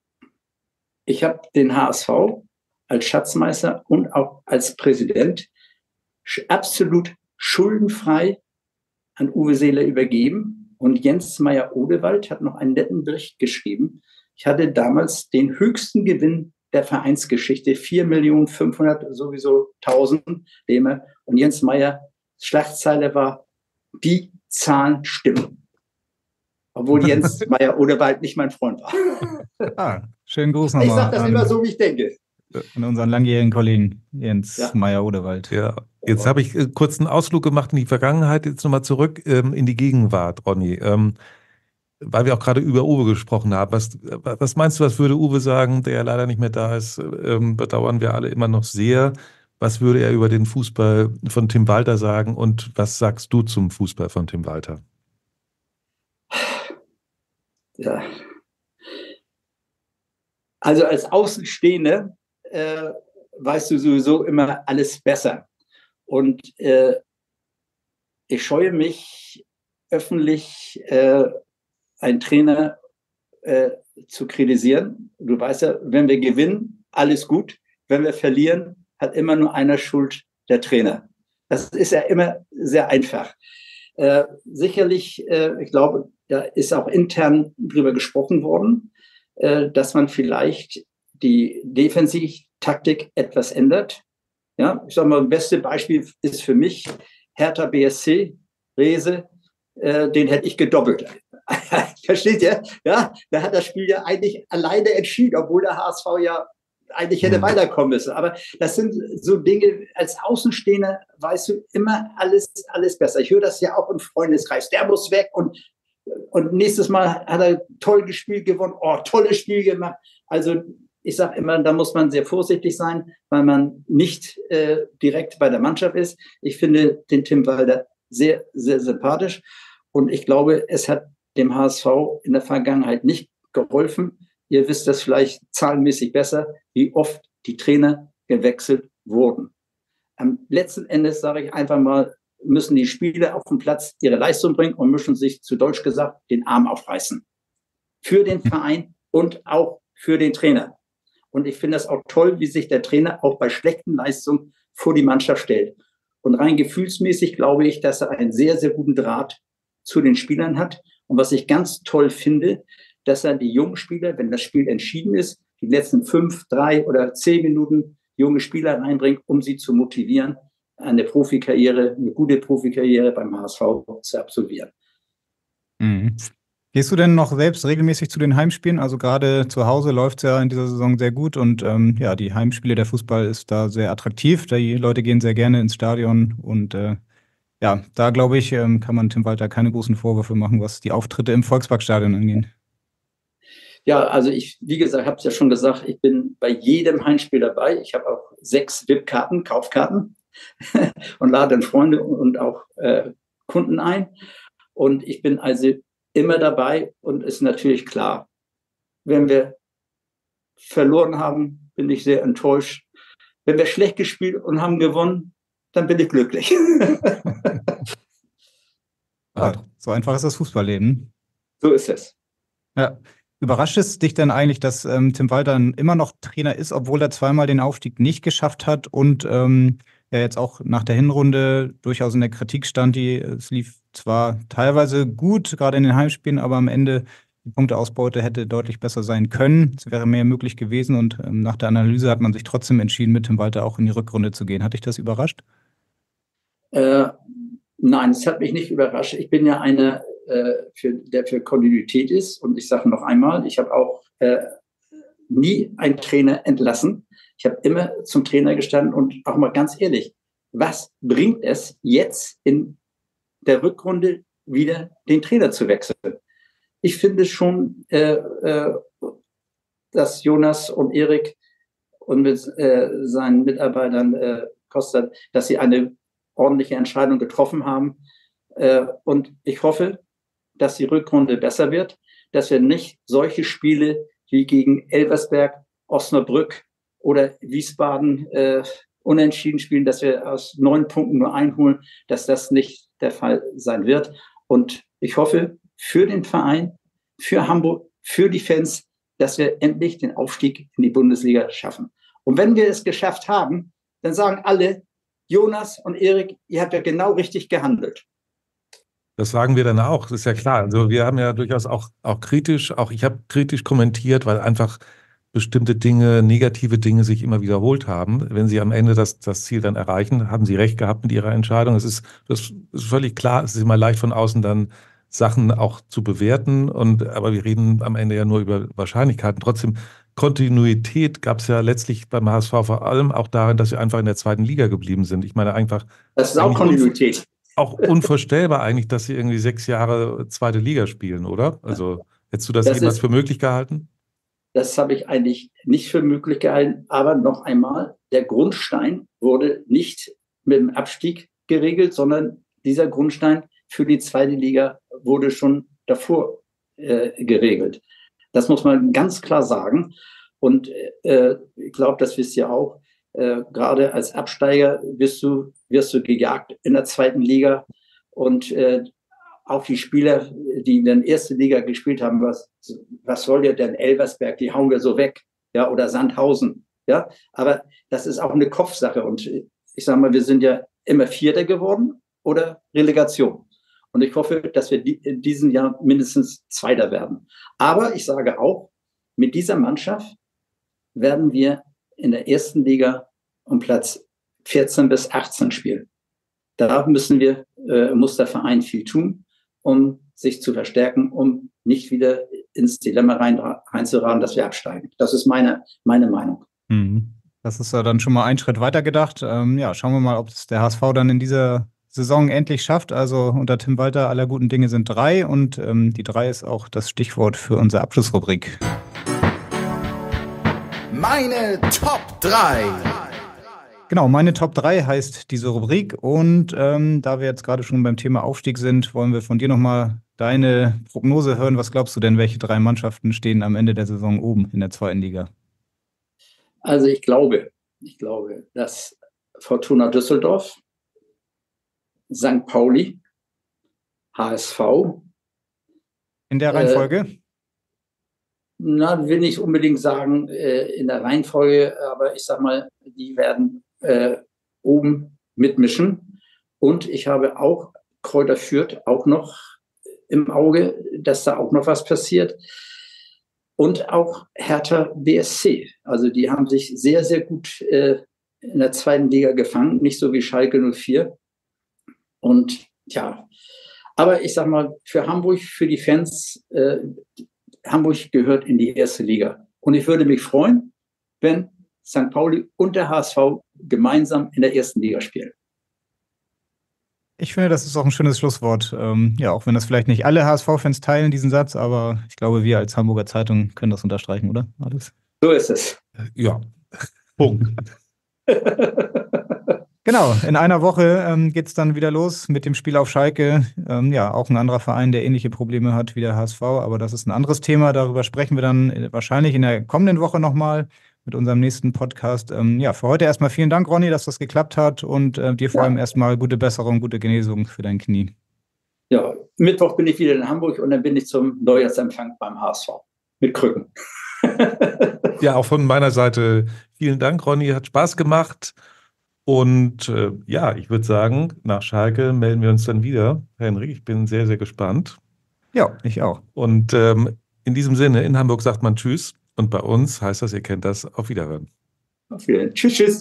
ich habe den H S V als Schatzmeister und auch als Präsident absolut schuldenfrei an Uwe Seeler übergeben. Und Jens Meyer-Odewald hat noch einen netten Bericht geschrieben. Ich hatte damals den höchsten Gewinn der Vereinsgeschichte, vier Millionen fünfhundert sowieso tausend Lehmer. Und Jens Meyer, Schlagzeile war, die Zahlen stimmen. Obwohl Jens Meyer-Odewald nicht mein Freund war. Ah, schönen Gruß nochmal. Ich sage das immer so, wie ich denke. An unseren langjährigen Kollegen Jens Ja. Meyer-Odewald. Ja, jetzt habe ich äh, kurz einen Ausflug gemacht in die Vergangenheit, jetzt nochmal zurück ähm, in die Gegenwart, Ronny. Ähm, weil wir auch gerade über Uwe gesprochen haben. Was, was meinst du, was würde Uwe sagen, der ja leider nicht mehr da ist? Ähm, bedauern wir alle immer noch sehr. Was würde er über den Fußball von Tim Walter sagen und was sagst du zum Fußball von Tim Walter? ja. Also als Außenstehende äh, weißt du sowieso immer alles besser. Und äh, ich scheue mich öffentlich, äh, einen Trainer äh, zu kritisieren. Du weißt ja, wenn wir gewinnen, alles gut. Wenn wir verlieren, hat immer nur einer Schuld, der Trainer. Das ist ja immer sehr einfach. Äh, sicherlich, äh, ich glaube, da ist auch intern drüber gesprochen worden, äh, dass man vielleicht die Defensivtaktik etwas ändert. Ja, ich sage mal, das beste Beispiel ist für mich Hertha B S C, Rehse, äh, den hätte ich gedoppelt. Versteht ihr? Ja, da hat das Spiel ja eigentlich alleine entschieden, obwohl der H S V ja eigentlich hätte weiterkommen müssen. Aber das sind so Dinge, als Außenstehender weißt du immer alles, alles besser. Ich höre das ja auch im Freundeskreis. Der muss weg und, und nächstes Mal hat er toll gespielt gewonnen. Oh, tolles Spiel gemacht. Also ich sage immer, da muss man sehr vorsichtig sein, weil man nicht äh, direkt bei der Mannschaft ist. Ich finde den Tim Walter sehr, sehr sympathisch. Und ich glaube, es hat dem H S V in der Vergangenheit nicht geholfen. Ihr wisst das vielleicht zahlenmäßig besser, wie oft die Trainer gewechselt wurden. Am letzten Endes, sage ich einfach mal, müssen die Spieler auf dem Platz ihre Leistung bringen und müssen sich, zu Deutsch gesagt, den Arm aufreißen. Für den Verein und auch für den Trainer. Und ich finde das auch toll, wie sich der Trainer auch bei schlechten Leistungen vor die Mannschaft stellt. Und rein gefühlsmäßig glaube ich, dass er einen sehr, sehr guten Draht zu den Spielern hat. Und was ich ganz toll finde, dass er die jungen Spieler, wenn das Spiel entschieden ist, die letzten fünf, drei oder zehn Minuten junge Spieler reinbringt, um sie zu motivieren, eine Profikarriere, eine gute Profikarriere beim H S V zu absolvieren. Mhm. Gehst du denn noch selbst regelmäßig zu den Heimspielen? Also gerade zu Hause läuft es ja in dieser Saison sehr gut und ähm, ja, die Heimspiele, der Fußball ist da sehr attraktiv. Die Leute gehen sehr gerne ins Stadion und äh, ja, da glaube ich, ähm, kann man Tim Walter keine großen Vorwürfe machen, was die Auftritte im Volksparkstadion angeht. Ja, also ich, wie gesagt, habe es ja schon gesagt, ich bin bei jedem Heimspiel dabei. Ich habe auch sechs V I P-Karten, Kaufkarten und lade dann Freunde und auch äh, Kunden ein. Und ich bin also immer dabei und ist natürlich klar, wenn wir verloren haben, bin ich sehr enttäuscht. Wenn wir schlecht gespielt und haben gewonnen, dann bin ich glücklich. Ja, so einfach ist das Fußballleben. So ist es. Ja. Überrascht es dich denn eigentlich, dass ähm, Tim Walter immer noch Trainer ist, obwohl er zweimal den Aufstieg nicht geschafft hat und ähm, er jetzt auch nach der Hinrunde durchaus in der Kritik stand? Die, es lief zwar teilweise gut, gerade in den Heimspielen, aber am Ende die Punkteausbeute hätte deutlich besser sein können. Es wäre mehr möglich gewesen und ähm, nach der Analyse hat man sich trotzdem entschieden, mit Tim Walter auch in die Rückrunde zu gehen. Hat dich das überrascht? Äh, nein, es hat mich nicht überrascht. Ich bin ja einer, äh, für, der für Kontinuität ist. Und ich sage noch einmal, ich habe auch äh, nie einen Trainer entlassen. Ich habe immer zum Trainer gestanden und auch mal ganz ehrlich, was bringt es jetzt in der Rückrunde wieder den Trainer zu wechseln? Ich finde schon, äh, äh, dass Jonas und Erik und mit äh, seinen Mitarbeitern äh, Costa, dass sie eine ordentliche Entscheidung getroffen haben. Äh, und ich hoffe, dass die Rückrunde besser wird, dass wir nicht solche Spiele wie gegen Elversberg, Osnabrück oder Wiesbaden äh, unentschieden spielen, dass wir aus neun Punkten nur einholen, dass das nicht der Fall sein wird. Und ich hoffe für den Verein, für Hamburg, für die Fans, dass wir endlich den Aufstieg in die Bundesliga schaffen. Und wenn wir es geschafft haben, dann sagen alle, Jonas und Erik, ihr habt ja genau richtig gehandelt. Das sagen wir dann auch, das ist ja klar. Also wir haben ja durchaus auch, auch kritisch, auch ich habe kritisch kommentiert, weil einfach bestimmte Dinge, negative Dinge sich immer wiederholt haben. Wenn sie am Ende das, das Ziel dann erreichen, haben sie recht gehabt mit ihrer Entscheidung. Es ist, das ist völlig klar, es ist immer leicht von außen dann Sachen auch zu bewerten. Und, aber wir reden am Ende ja nur über Wahrscheinlichkeiten. Trotzdem, Kontinuität gab es ja letztlich beim H S V vor allem auch darin, dass wir einfach in der zweiten Liga geblieben sind. Ich meine einfach... Das ist auch Kontinuität. Auch unvorstellbar eigentlich, dass sie irgendwie sechs Jahre zweite Liga spielen, oder? Also hättest du das, das jemals ist, für möglich gehalten? Das habe ich eigentlich nicht für möglich gehalten. Aber noch einmal, der Grundstein wurde nicht mit dem Abstieg geregelt, sondern dieser Grundstein für die zweite Liga wurde schon davor äh, geregelt. Das muss man ganz klar sagen. Und äh, ich glaube, das wisst ihr auch, äh, gerade als Absteiger wirst du, wirst du gejagt in der zweiten Liga. Und äh, auch die Spieler, die in der ersten Liga gespielt haben, was, was soll ihr denn Elversberg, die hauen wir so weg, ja, oder Sandhausen, ja. Aber das ist auch eine Kopfsache. Und ich sage mal, wir sind ja immer Vierter geworden oder Relegation. Und ich hoffe, dass wir in diesem Jahr mindestens Zweiter werden. Aber ich sage auch, mit dieser Mannschaft werden wir in der ersten Liga um Platz vierzehn bis achtzehn spielen. Da müssen wir, äh, muss der Verein viel tun, um sich zu verstärken, um nicht wieder ins Dilemma rein, reinzuraten, dass wir absteigen. Das ist meine, meine Meinung. Mhm. Das ist ja dann schon mal ein Schritt weiter gedacht. Ähm, ja, schauen wir mal, ob es der H S V dann in dieser Saison endlich schafft. Also unter Tim Walter, aller guten Dinge sind drei und ähm, die drei ist auch das Stichwort für unsere Abschlussrubrik. Meine Top drei. Genau, meine Top drei heißt diese Rubrik und ähm, da wir jetzt gerade schon beim Thema Aufstieg sind, wollen wir von dir nochmal deine Prognose hören. Was glaubst du denn, welche drei Mannschaften stehen am Ende der Saison oben in der zweiten Liga? Also ich glaube, ich glaube, dass Fortuna Düsseldorf, Sankt Pauli, H S V. In der Reihenfolge? Äh, na, will nicht unbedingt sagen äh, in der Reihenfolge, aber ich sag mal, die werden äh, oben mitmischen. Und ich habe auch Kräuter Fürth auch noch im Auge, dass da auch noch was passiert. Und auch Hertha B S C. Also die haben sich sehr, sehr gut äh, in der zweiten Liga gefangen, nicht so wie Schalke null vier. Und ja, aber ich sag mal, für Hamburg, für die Fans, äh, Hamburg gehört in die erste Liga. Und ich würde mich freuen, wenn Sankt Pauli und der H S V gemeinsam in der ersten Liga spielen. Ich finde, das ist auch ein schönes Schlusswort. Ähm, ja, auch wenn das vielleicht nicht alle H S V-Fans teilen, diesen Satz, aber ich glaube, wir als Hamburger Zeitung können das unterstreichen, oder, Alex? So ist es. Ja, Punkt. Genau, in einer Woche ähm, geht es dann wieder los mit dem Spiel auf Schalke. Ähm, ja, auch ein anderer Verein, der ähnliche Probleme hat wie der H S V, aber das ist ein anderes Thema. Darüber sprechen wir dann wahrscheinlich in der kommenden Woche nochmal mit unserem nächsten Podcast. Ähm, ja, für heute erstmal vielen Dank, Ronny, dass das geklappt hat und äh, dir vor allem ja. erstmal gute Besserung, gute Genesung für dein Knie. Ja, Mittwoch bin ich wieder in Hamburg und dann bin ich zum Neujahrsempfang beim H S V mit Krücken. Ja, auch von meiner Seite vielen Dank, Ronny, hat Spaß gemacht. Und äh, ja, ich würde sagen, nach Schalke melden wir uns dann wieder. Henrik, ich bin sehr, sehr gespannt. Ja, ich auch. Und ähm, in diesem Sinne, in Hamburg sagt man Tschüss. Und bei uns heißt das, ihr kennt das, auf Wiederhören. Auf Wiederhören. Tschüss, tschüss.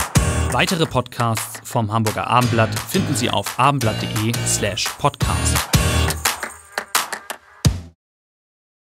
Weitere Podcasts vom Hamburger Abendblatt finden Sie auf abendblatt punkt de slash podcast.